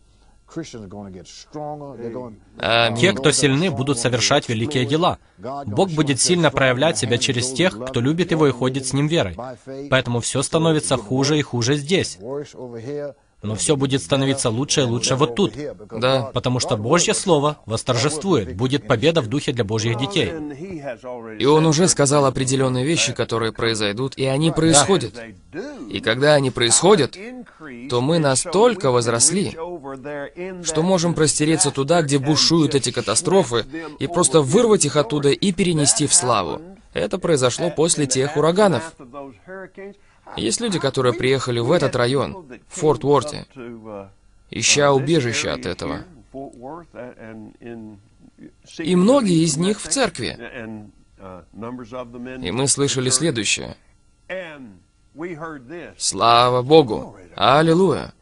Аминь. Те, кто сильны, будут совершать великие дела. Бог будет сильно проявлять себя через тех, кто любит Его и ходит с Ним верой. Поэтому все становится хуже и хуже здесь. Но все будет становиться лучше и лучше вот тут. Да. Потому что Божье Слово восторжествует, будет победа в духе для Божьих детей. И он уже сказал определенные вещи, которые произойдут, и они происходят. И когда они происходят, то мы настолько возросли, что можем простереться туда, где бушуют эти катастрофы, и просто вырвать их оттуда и перенести в славу. Это произошло после тех ураганов. Есть люди, которые приехали в этот район, в Форт Уорте, ища убежище от этого. И многие из них в церкви. И мы слышали следующее. Слава Богу! Аллилуйя!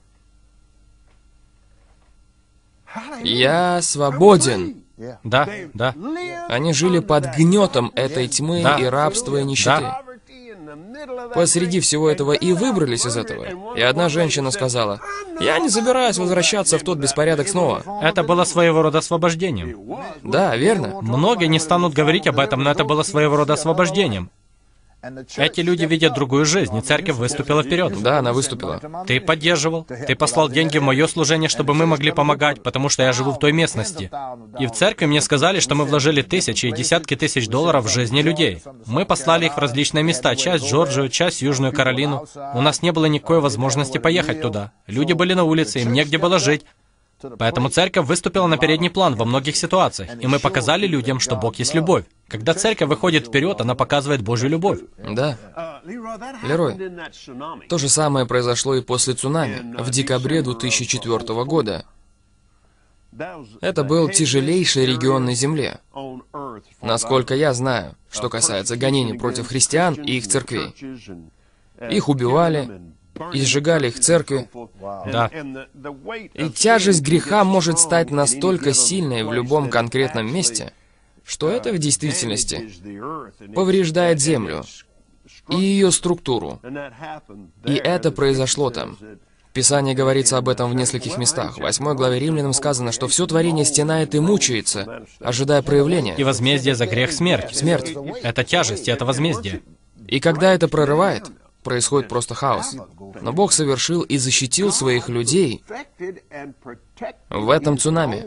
Я свободен. Да, да. Они жили под гнетом этой тьмы Да. и рабства и нищеты. Да. Посреди всего этого и выбрались из этого. И одна женщина сказала: «Я не собираюсь возвращаться в тот беспорядок снова». Это было своего рода освобождением. Да, верно. Многие не станут говорить об этом, но это было своего рода освобождением. Эти люди видят другую жизнь, и церковь выступила вперед. Да, она выступила. Ты поддерживал, ты послал деньги в мое служение, чтобы мы могли помогать, потому что я живу в той местности. И в церкви мне сказали, что мы вложили тысячи и десятки тысяч долларов в жизни людей. Мы послали их в различные места, часть в Джорджию, часть в Южную Каролину. У нас не было никакой возможности поехать туда. Люди были на улице, им негде было жить. Поэтому церковь выступила на передний план во многих ситуациях, и мы показали людям, что Бог есть любовь. Когда церковь выходит вперед, она показывает Божью любовь. Да. Лерой, то же самое произошло и после цунами в декабре две тысячи четвёртого года. Это был тяжелейший регион на Земле, насколько я знаю, что касается гонений против христиан и их церквей. Их убивали, и сжигали их церкви. Да. И тяжесть греха может стать настолько сильной в любом конкретном месте, что это в действительности повреждает землю и ее структуру. И это произошло там. В Писании говорится об этом в нескольких местах. В восьмой главе Римлянам сказано, что все творение стенает и мучается, ожидая проявления. И возмездие за грех — смерть. Смерть. Это тяжесть, и это возмездие. И когда это прорывает, происходит просто хаос. Но Бог совершил и защитил своих людей в этом цунами.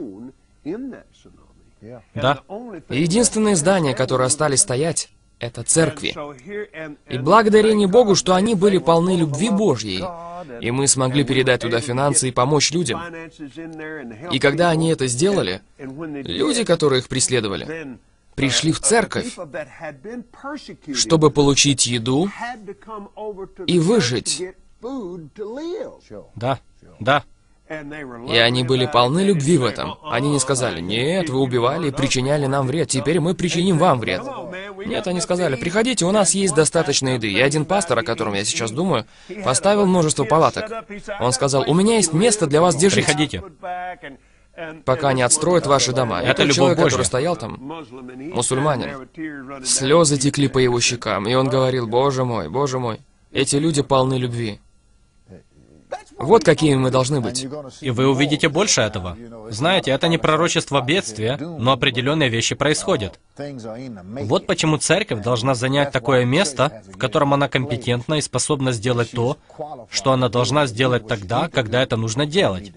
Да. И единственные здания, которые остались стоять, это церкви. И благодарение Богу, что они были полны любви Божьей, и мы смогли передать туда финансы и помочь людям. И когда они это сделали, люди, которые их преследовали, пришли в церковь, чтобы получить еду и выжить. Да. Да. И они были полны любви в этом. Они не сказали: «Нет, вы убивали и причиняли нам вред, теперь мы причиним вам вред». Нет, они сказали: «Приходите, у нас есть достаточно еды». И один пастор, о котором я сейчас думаю, поставил множество палаток. Он сказал: «У меня есть место для вас, где жить. Приходите. Пока не отстроят ваши дома». И Это тот любовь человек, Божья. который стоял там, мусульманин, слезы текли по его щекам, и он говорил: «Боже мой, Боже мой, эти люди полны любви». Вот какими мы должны быть. И вы увидите больше этого. Знаете, это не пророчество бедствия, но определенные вещи происходят. Вот почему церковь должна занять такое место, в котором она компетентна и способна сделать то, что она должна сделать тогда, когда это нужно делать.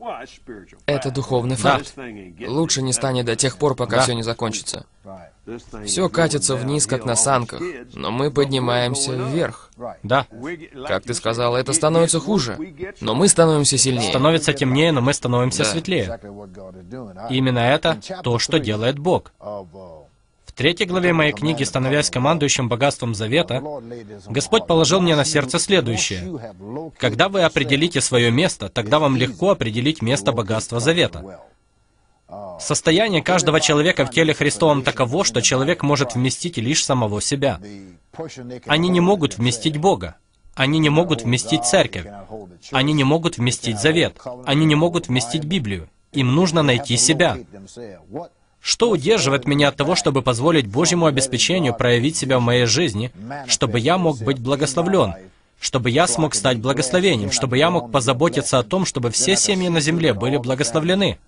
Это духовный факт. Лучше не станет до тех пор, пока Да. все не закончится. Все катится вниз, как на санках, но мы поднимаемся вверх. Да. Как ты сказал, это становится хуже, но мы становимся сильнее. Становится темнее, но мы становимся Да. светлее. И именно это то, что делает Бог. В третьей главе моей книги, становясь командующим богатством завета, Господь положил мне на сердце следующее. Когда вы определите свое место, тогда вам легко определить место богатства завета. Состояние каждого человека в теле Христовом таково, что человек может вместить лишь самого себя. Они не могут вместить Бога. Они не могут вместить церковь. Они не могут вместить завет. Они не могут вместить Библию. Им нужно найти себя. Что удерживает меня от того, чтобы позволить Божьему обеспечению проявить себя в моей жизни, чтобы я мог быть благословлен, чтобы я смог стать благословением, чтобы я мог позаботиться о том, чтобы все семьи на земле были благословлены?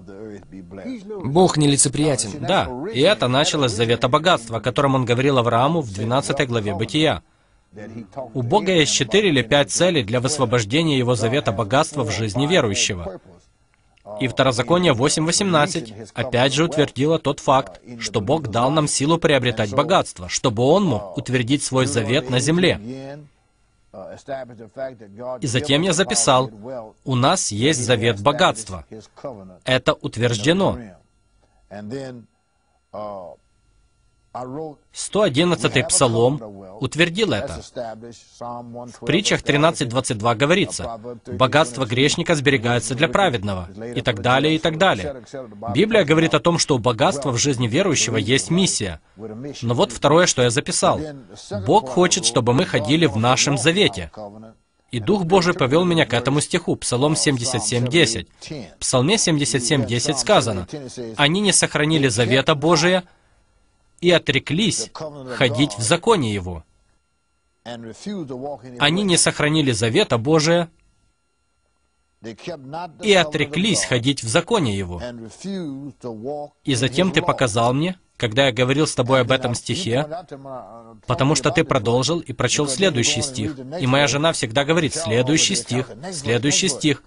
Бог нелицеприятен. Да, и это началось с завета богатства, о котором он говорил Аврааму в двенадцатой главе Бытия. У Бога есть четыре или пять целей для высвобождения Его завета богатства в жизни верующего. И Второзаконие восемь восемнадцать опять же утвердило тот факт, что Бог дал нам силу приобретать богатство, чтобы Он мог утвердить свой завет на земле. И затем я записал, у нас есть завет богатства. Это утверждено. сто одиннадцатый Псалом утвердил это. В притчах тринадцать двадцать два говорится: «Богатство грешника сберегается для праведного», и так далее, и так далее. Библия говорит о том, что у богатства в жизни верующего есть миссия. Но вот второе, что я записал. Бог хочет, чтобы мы ходили в нашем завете. И Дух Божий повел меня к этому стиху, Псалом семьдесят семь десять. В Псалме семьдесят семь десять сказано: «Они не сохранили завета Божия и отреклись ходить в законе Его». Они не сохранили завета Божия и отреклись ходить в законе Его. И затем ты показал мне, когда я говорил с тобой об этом стихе, потому что ты продолжил и прочел следующий стих. И моя жена всегда говорит: следующий стих, следующий стих.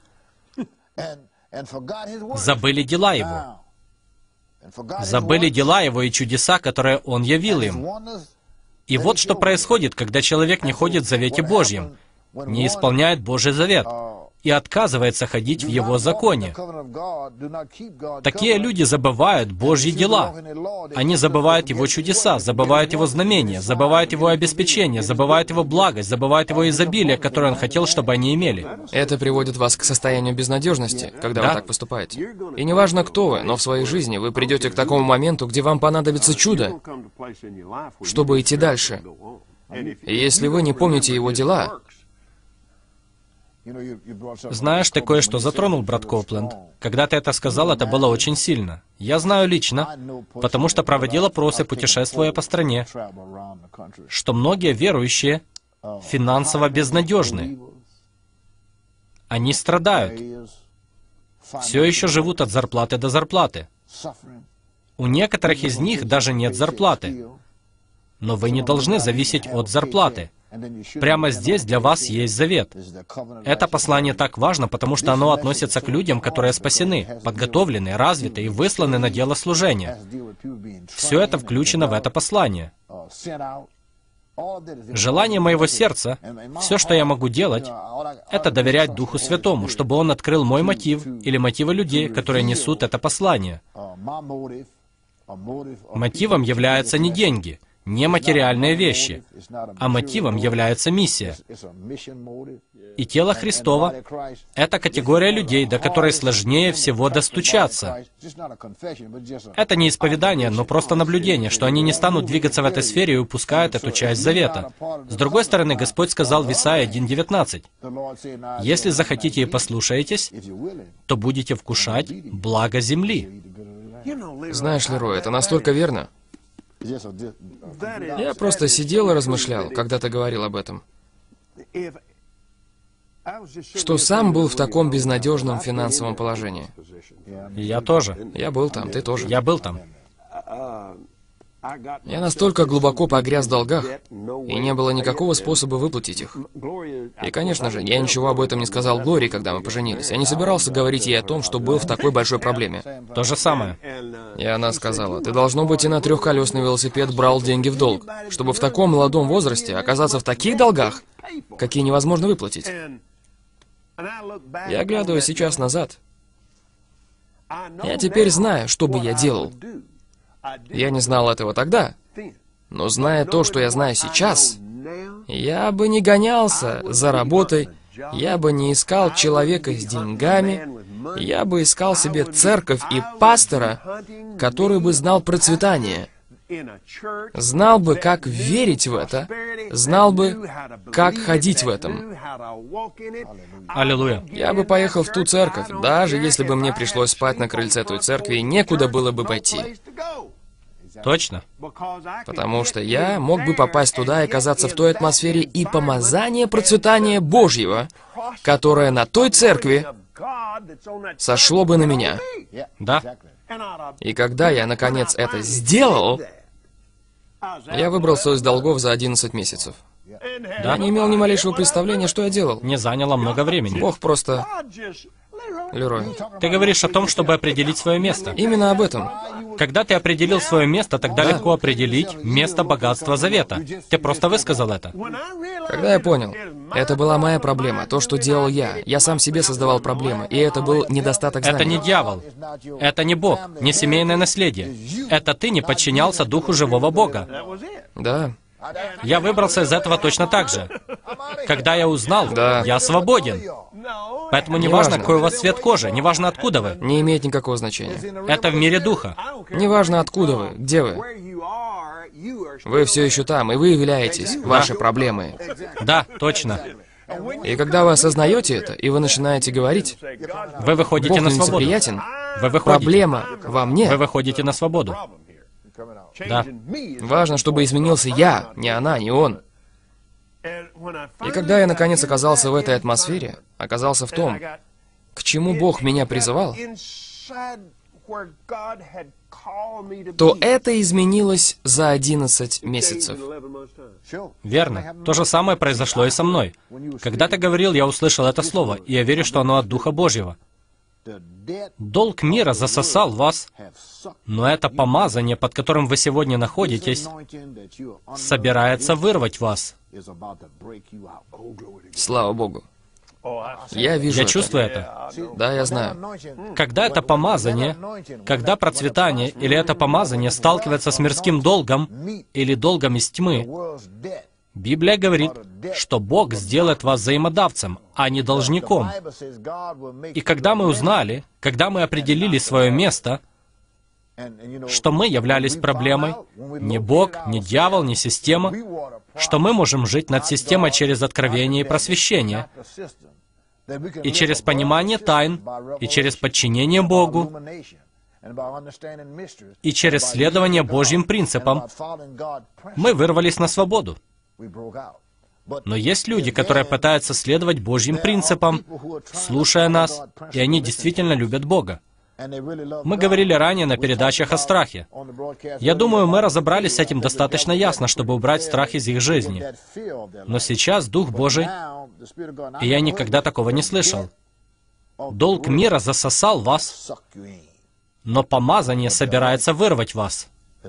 Забыли дела Его. Забыли дела Его и чудеса, которые Он явил им. И вот что происходит, когда человек не ходит в завете Божьем, не исполняет Божий завет и отказывается ходить в Его законе. Такие люди забывают Божьи дела. Они забывают Его чудеса, забывают Его знамения, забывают Его обеспечение, забывают Его благость, забывают Его изобилие, которое Он хотел, чтобы они имели. Это приводит вас к состоянию безнадежности, когда Да. вы так поступаете. И неважно, кто вы, но в своей жизни вы придете к такому моменту, где вам понадобится чудо, чтобы идти дальше. И если вы не помните Его дела, Знаешь, ты кое-что затронул, брат Копленд. Когда ты это сказал, это было очень сильно. Я знаю лично, потому что проводил опросы, путешествуя по стране, что многие верующие финансово безнадежны. Они страдают. Все еще живут от зарплаты до зарплаты. У некоторых из них даже нет зарплаты. Но вы не должны зависеть от зарплаты. Прямо здесь для вас есть завет. Это послание так важно, потому что оно относится к людям, которые спасены, подготовлены, развиты и высланы на дело служения. Все это включено в это послание. Желание моего сердца, все, что я могу делать, это доверять Духу Святому, чтобы Он открыл мой мотив или мотивы людей, которые несут это послание. Мотивом являются не деньги, не материальные вещи, а мотивом является миссия. И тело Христово — это категория людей, до которой сложнее всего достучаться. Это не исповедание, но просто наблюдение, что они не станут двигаться в этой сфере и упускают эту часть завета. С другой стороны, Господь сказал в Исаии один девятнадцать: «Если захотите и послушаетесь, то будете вкушать благо земли». знаешь ли, Рой, это настолько верно. Я просто сидел и размышлял, когда ты говорил об этом, что сам был в таком безнадежном финансовом положении. Я тоже. Я был там, ты тоже. Я был там. Я настолько глубоко погряз в долгах, и не было никакого способа выплатить их. И, конечно же, я ничего об этом не сказал Глории, когда мы поженились. Я не собирался говорить ей о том, что был в такой большой проблеме. То же самое. И она сказала: «Ты, должно быть, и на трехколесный велосипед брал деньги в долг, чтобы в таком молодом возрасте оказаться в таких долгах, какие невозможно выплатить». Я глядываю сейчас назад. Я теперь знаю, что бы я делал. Я не знал этого тогда, но зная то, что я знаю сейчас, я бы не гонялся за работой, я бы не искал человека с деньгами, я бы искал себе церковь и пастора, который бы знал процветание, знал бы, как верить в это, знал бы, как ходить в этом. Аллилуйя. Я бы поехал в ту церковь, даже если бы мне пришлось спать на крыльце той церкви, и некуда было бы пойти. Точно. Потому что я мог бы попасть туда и оказаться в той атмосфере и помазания процветания Божьего, которое на той церкви сошло бы на меня. Да. И когда я, наконец, это сделал, я выбрался из долгов за одиннадцать месяцев. Я не имел ни малейшего представления, что я делал. Не заняло много времени. Бог просто Лерой. Ты говоришь о том, чтобы определить свое место. Именно об этом. Когда ты определил свое место, тогда легко определить место богатства завета. Ты просто высказал это. Когда я понял, это была моя проблема, то, что делал я. Я сам себе создавал проблемы, и это был недостаток знаний. Это не дьявол. Это не Бог, не семейное наследие. Это ты не подчинялся Духу живого Бога. Да. Я выбрался из этого точно так же. Когда я узнал, Да. я свободен. Поэтому не важно, какой у вас цвет кожи, не важно, откуда вы. Не имеет никакого значения. Это в мире Духа. Не важно, откуда вы, где вы. Вы все еще там, и вы являетесь ваши проблемы. Да, точно. И когда вы осознаете это, и вы начинаете говорить, Вы выходите Бог на свободу. нелицеприятен, Вы выходите. проблема во мне. Вы выходите на свободу. Да. Важно, чтобы изменился я, не она, не он. И когда я наконец оказался в этой атмосфере, оказался в том, к чему Бог меня призывал, то это изменилось за одиннадцать месяцев. Верно. То же самое произошло и со мной. Когда ты говорил, я услышал это слово, и я верю, что оно от Духа Божьего. Долг мира засосал вас, но это помазание, под которым вы сегодня находитесь, собирается вырвать вас. Слава Богу. Я вижу Я это. чувствую это. Да, я знаю. Когда это помазание, когда процветание или это помазание сталкивается с мирским долгом или долгом из тьмы, Библия говорит, что Бог сделает вас взаимодавцем, а не должником. И когда мы узнали, когда мы определили свое место, что мы являлись проблемой, не Бог, не дьявол, не система, что мы можем жить над системой через откровение и просвещение, и через понимание тайн, и через подчинение Богу, и через следование Божьим принципам, мы вырвались на свободу. Но есть люди, которые пытаются следовать Божьим принципам, слушая нас, и они действительно любят Бога. Мы говорили ранее на передачах о страхе. Я думаю, мы разобрались с этим достаточно ясно, чтобы убрать страх из их жизни. Но сейчас Дух Божий, и я никогда такого не слышал. Долг мира засосал вас, но помазание собирается вырвать вас.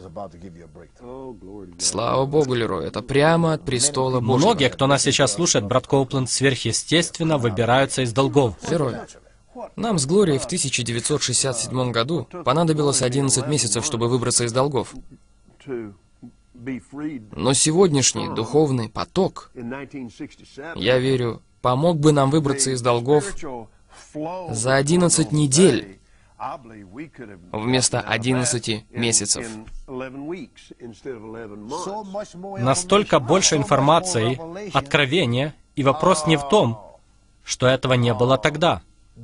Слава Богу, Лерой, это прямо от престола Божьего. Многие, кто нас сейчас слушает, брат Коупленд, сверхъестественно выбираются из долгов. Лерой, нам с Глорией в тысяча девятьсот шестьдесят седьмом году понадобилось одиннадцать месяцев, чтобы выбраться из долгов. Но сегодняшний духовный поток, я верю, помог бы нам выбраться из долгов за одиннадцать недель вместо одиннадцати месяцев. Настолько больше информации, откровения, и вопрос не в том, что этого не было тогда.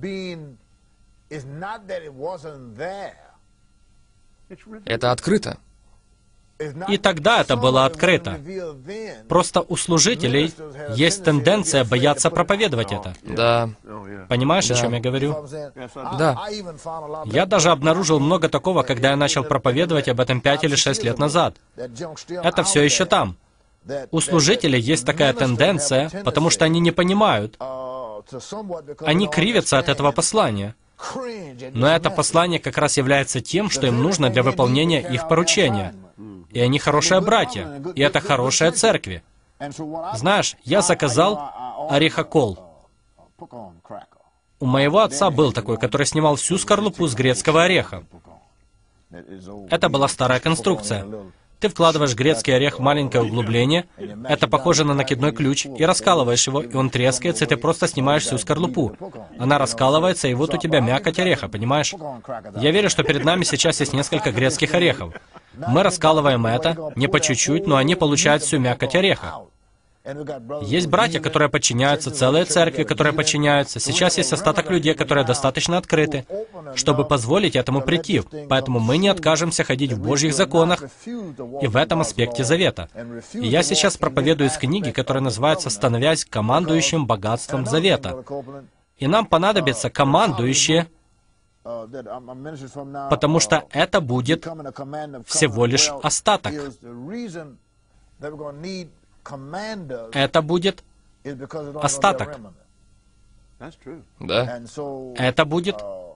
Это открыто. И тогда это было открыто. Просто у служителей есть тенденция бояться проповедовать это. Да. Понимаешь, Да. о чем я говорю? Да. Я даже обнаружил много такого, когда я начал проповедовать об этом пять или шесть лет назад. Это все еще там. У служителей есть такая тенденция, потому что они не понимают. Они кривятся от этого послания. Но это послание как раз является тем, что им нужно для выполнения их поручения. И они хорошие братья, и это хорошие церкви. Знаешь, я заказал орехокол. У моего отца был такой, который снимал всю скорлупу с грецкого ореха. Это была старая конструкция. Ты вкладываешь грецкий орех в маленькое углубление, это похоже на накидной ключ, и раскалываешь его, и он трескается, и ты просто снимаешь всю скорлупу. Она раскалывается, и вот у тебя мякоть ореха, понимаешь? Я верю, что перед нами сейчас есть несколько грецких орехов. Мы раскалываем это, не по чуть-чуть, но они получают всю мякоть ореха. Есть братья, которые подчиняются, целые церкви, которые подчиняются. Сейчас есть остаток людей, которые достаточно открыты, чтобы позволить этому прийти. Поэтому мы не откажемся ходить в Божьих законах и в этом аспекте завета. И я сейчас проповедую из книги, которая называется «Становясь командующим богатством завета». И нам понадобятся командующие, потому что это будет всего лишь остаток. Это будет остаток. Да. Это будет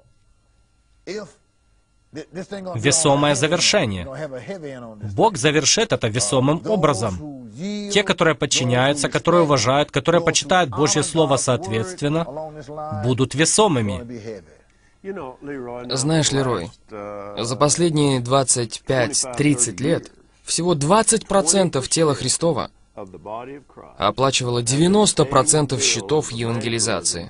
весомое завершение. Бог завершит это весомым образом. Те, которые подчиняются, которые уважают, которые почитают Божье Слово соответственно, будут весомыми. Знаешь, Лерой, за последние двадцать пять-тридцать лет всего двадцать процентов тела Христова оплачивало девяносто процентов счетов евангелизации.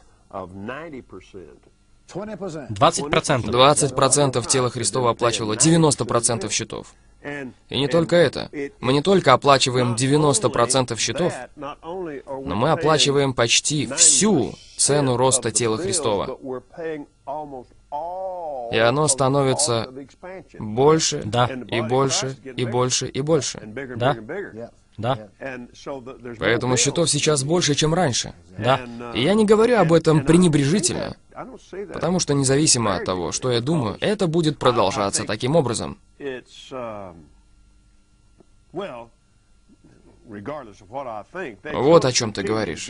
двадцать процентов. двадцать процентов тела Христова оплачивало девяносто процентов счетов. И не только это. Мы не только оплачиваем девяносто процентов счетов, но мы оплачиваем почти всю цену роста тела Христова. И оно становится больше, Да. и больше, и больше, и больше. Да. Да. Поэтому счетов сейчас больше, чем раньше. Да. И я не говорю об этом пренебрежительно, потому что независимо от того, что я думаю, это будет продолжаться таким образом. Вот о чем ты говоришь.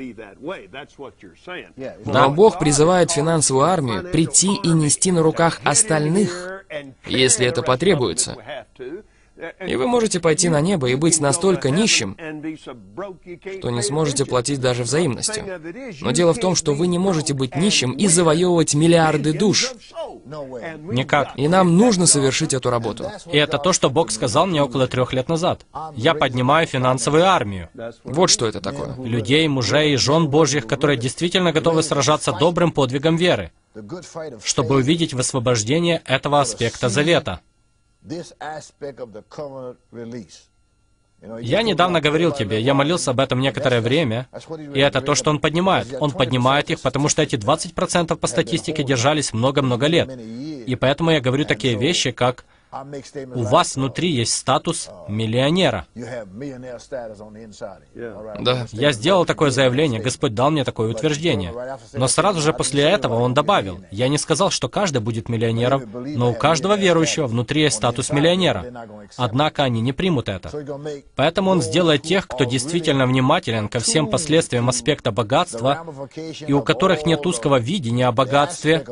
Но Бог призывает финансовую армию прийти и нести на руках остальных, если это потребуется. И вы можете пойти на небо и быть настолько нищим, что не сможете платить даже взаимностью. Но дело в том, что вы не можете быть нищим и завоевывать миллиарды душ. Никак. И нам нужно совершить эту работу. И это то, что Бог сказал мне около трех лет назад. Я поднимаю финансовую армию. Вот что это такое. Людей, мужей и жен Божьих, которые действительно готовы сражаться добрым подвигом веры, чтобы увидеть высвобождение этого аспекта завета. Я недавно говорил тебе, я молился об этом некоторое время, и это то, что он поднимает. Он поднимает их, потому что эти двадцать процентов по статистике держались много-много лет. И поэтому я говорю такие вещи, как у вас внутри есть статус миллионера. Да. Я сделал такое заявление, Господь дал мне такое утверждение. Но сразу же после этого Он добавил, я не сказал, что каждый будет миллионером, но у каждого верующего внутри есть статус миллионера. Однако они не примут это. Поэтому Он сделает тех, кто действительно внимателен ко всем последствиям аспекта богатства, и у которых нет узкого видения о богатстве,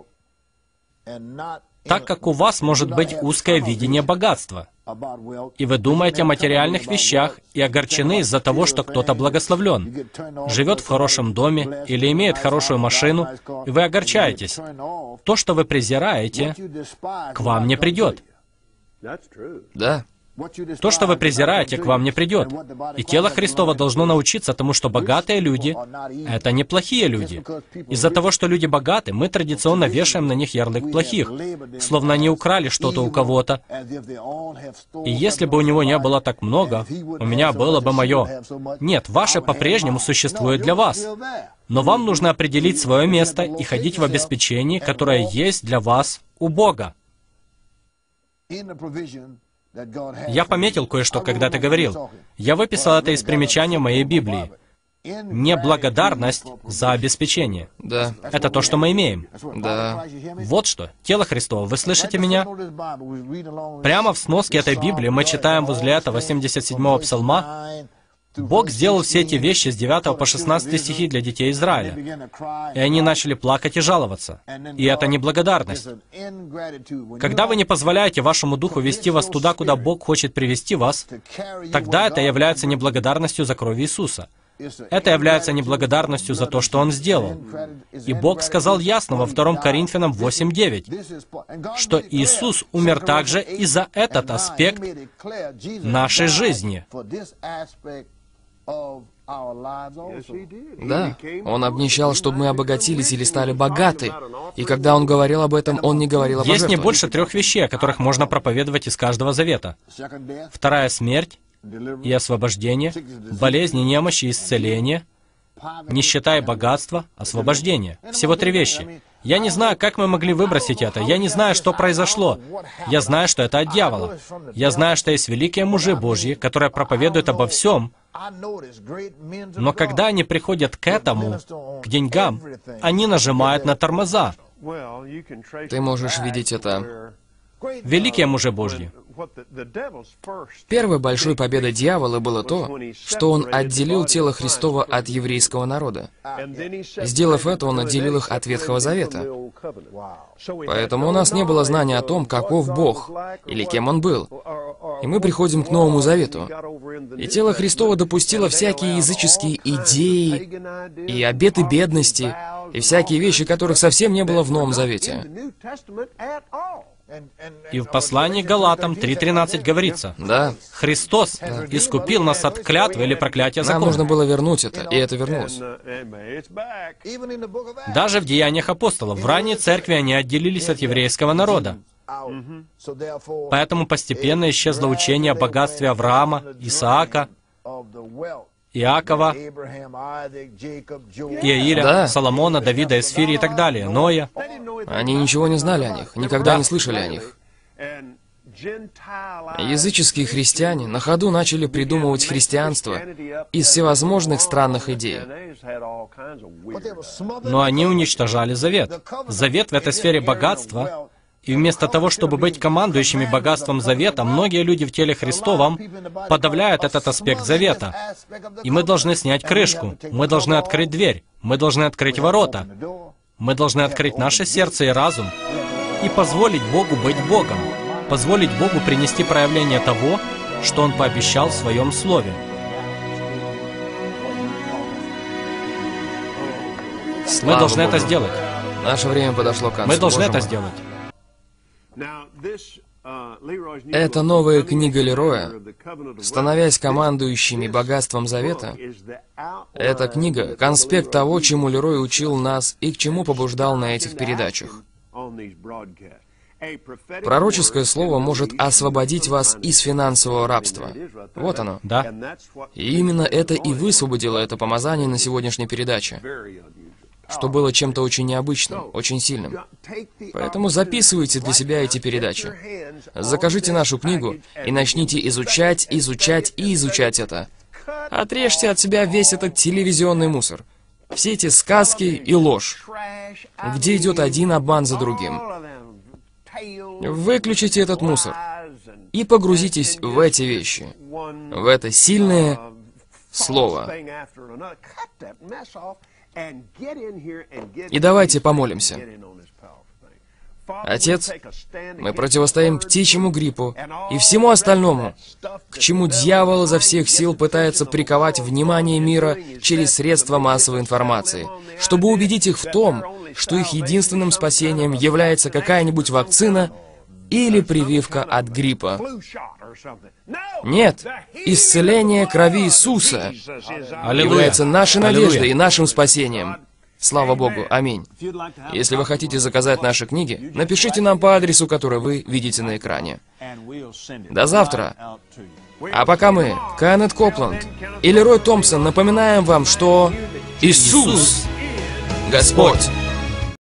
так как у вас может быть узкое видение богатства. И вы думаете о материальных вещах и огорчены из-за того, что кто-то благословлен, живет в хорошем доме или имеет хорошую машину, и вы огорчаетесь. То, что вы презираете, к вам не придет. Да. То, что вы презираете, к вам не придет. И тело Христово должно научиться тому, что богатые люди — это не плохие люди. Из-за того, что люди богаты, мы традиционно вешаем на них ярлык плохих, словно они украли что-то у кого-то. И если бы у него не было так много, у меня было бы мое. Нет, ваше по-прежнему существует для вас. Но вам нужно определить свое место и ходить в обеспечении, которое есть для вас у Бога. Я пометил кое-что, когда ты говорил. Я выписал это из примечания моей Библии. Неблагодарность за обеспечение. Да. Это то, что мы имеем. Да. Вот что. Тело Христово, вы слышите меня? Прямо в сноске этой Библии мы читаем возле этого семьдесят седьмого псалма: Бог сделал все эти вещи с девятого по шестнадцатый стихи для детей Израиля. И они начали плакать и жаловаться. И это неблагодарность. Когда вы не позволяете вашему духу вести вас туда, куда Бог хочет привести вас, тогда это является неблагодарностью за кровь Иисуса. Это является неблагодарностью за то, что Он сделал. И Бог сказал ясно во втором Коринфянам восемь девять, что Иисус умер также и за этот аспект нашей жизни. Да, Он обнищал, чтобы мы обогатились или стали богаты. И когда Он говорил об этом, Он не говорил о Есть не пожертвовании. больше трех вещей, о которых можно проповедовать из каждого завета. Вторая — смерть и освобождение, болезни, немощи и исцеление, нищета и богатство, освобождение. Всего три вещи. Я не знаю, как мы могли выбросить это. Я не знаю, что произошло. Я знаю, что это от дьявола. Я знаю, что есть великие мужи Божьи, которые проповедуют обо всем, но когда они приходят к этому, к деньгам, они нажимают на тормоза. Ты можешь видеть это. Великие мужи Божьи. Первой большой победой дьявола было то, что он отделил тело Христово от еврейского народа. Сделав это, он отделил их от Ветхого Завета. Поэтому у нас не было знания о том, каков Бог, или кем Он был. И мы приходим к Новому Завету. И тело Христово допустило всякие языческие идеи, и обеты бедности, и всякие вещи, которых совсем не было в Новом Завете. И в послании к Галатам три тринадцать говорится, Да. Христос искупил нас от клятвы или проклятия Нам закона. нужно было вернуть это, и это вернулось. Даже в Деяниях апостолов, в ранней церкви они отделились от еврейского народа. Поэтому постепенно исчезло учение о богатстве Авраама, Исаака, Иакова, Иаиля, Да. Соломона, Давида, Эсфири и так далее, Ноя. Они ничего не знали о них, никогда не слышали о них. Языческие христиане на ходу начали придумывать христианство из всевозможных странных идей. Но они уничтожали завет. Завет в этой сфере богатства. И вместо того, чтобы быть командующими богатством завета, многие люди в теле Христовом подавляют этот аспект завета. И мы должны снять крышку. Мы должны открыть дверь. Мы должны открыть ворота. Мы должны открыть наше сердце и разум и позволить Богу быть Богом. Позволить Богу принести проявление того, что Он пообещал в Своем Слове. Мы Слава должны Богу. это сделать. Наше время подошло к концу. Мы должны Боже это мой. сделать. Эта новая книга Лероя, становясь командующими богатством завета, эта книга — конспект того, чему Лерой учил нас и к чему побуждал на этих передачах. Пророческое слово может освободить вас из финансового рабства. Вот оно. Да. И именно это и высвободило это помазание на сегодняшней передаче, что было чем-то очень необычным, очень сильным. Поэтому записывайте для себя эти передачи. Закажите нашу книгу и начните изучать, изучать и изучать это. Отрежьте от себя весь этот телевизионный мусор. Все эти сказки и ложь, где идет один обман за другим. Выключите этот мусор и погрузитесь в эти вещи, в это сильное слово. И давайте помолимся. Отец, мы противостоим птичьему гриппу и всему остальному, к чему дьявол изо всех сил пытается приковать внимание мира через средства массовой информации, чтобы убедить их в том, что их единственным спасением является какая-нибудь вакцина или прививка от гриппа. Нет, исцеление крови Иисуса является нашей надеждой и нашим спасением. Слава Богу. Аминь. Если вы хотите заказать наши книги, напишите нам по адресу, который вы видите на экране. До завтра. А пока мы, Кеннет Копланд и Лерой Томпсон, напоминаем вам, что Иисус Господь.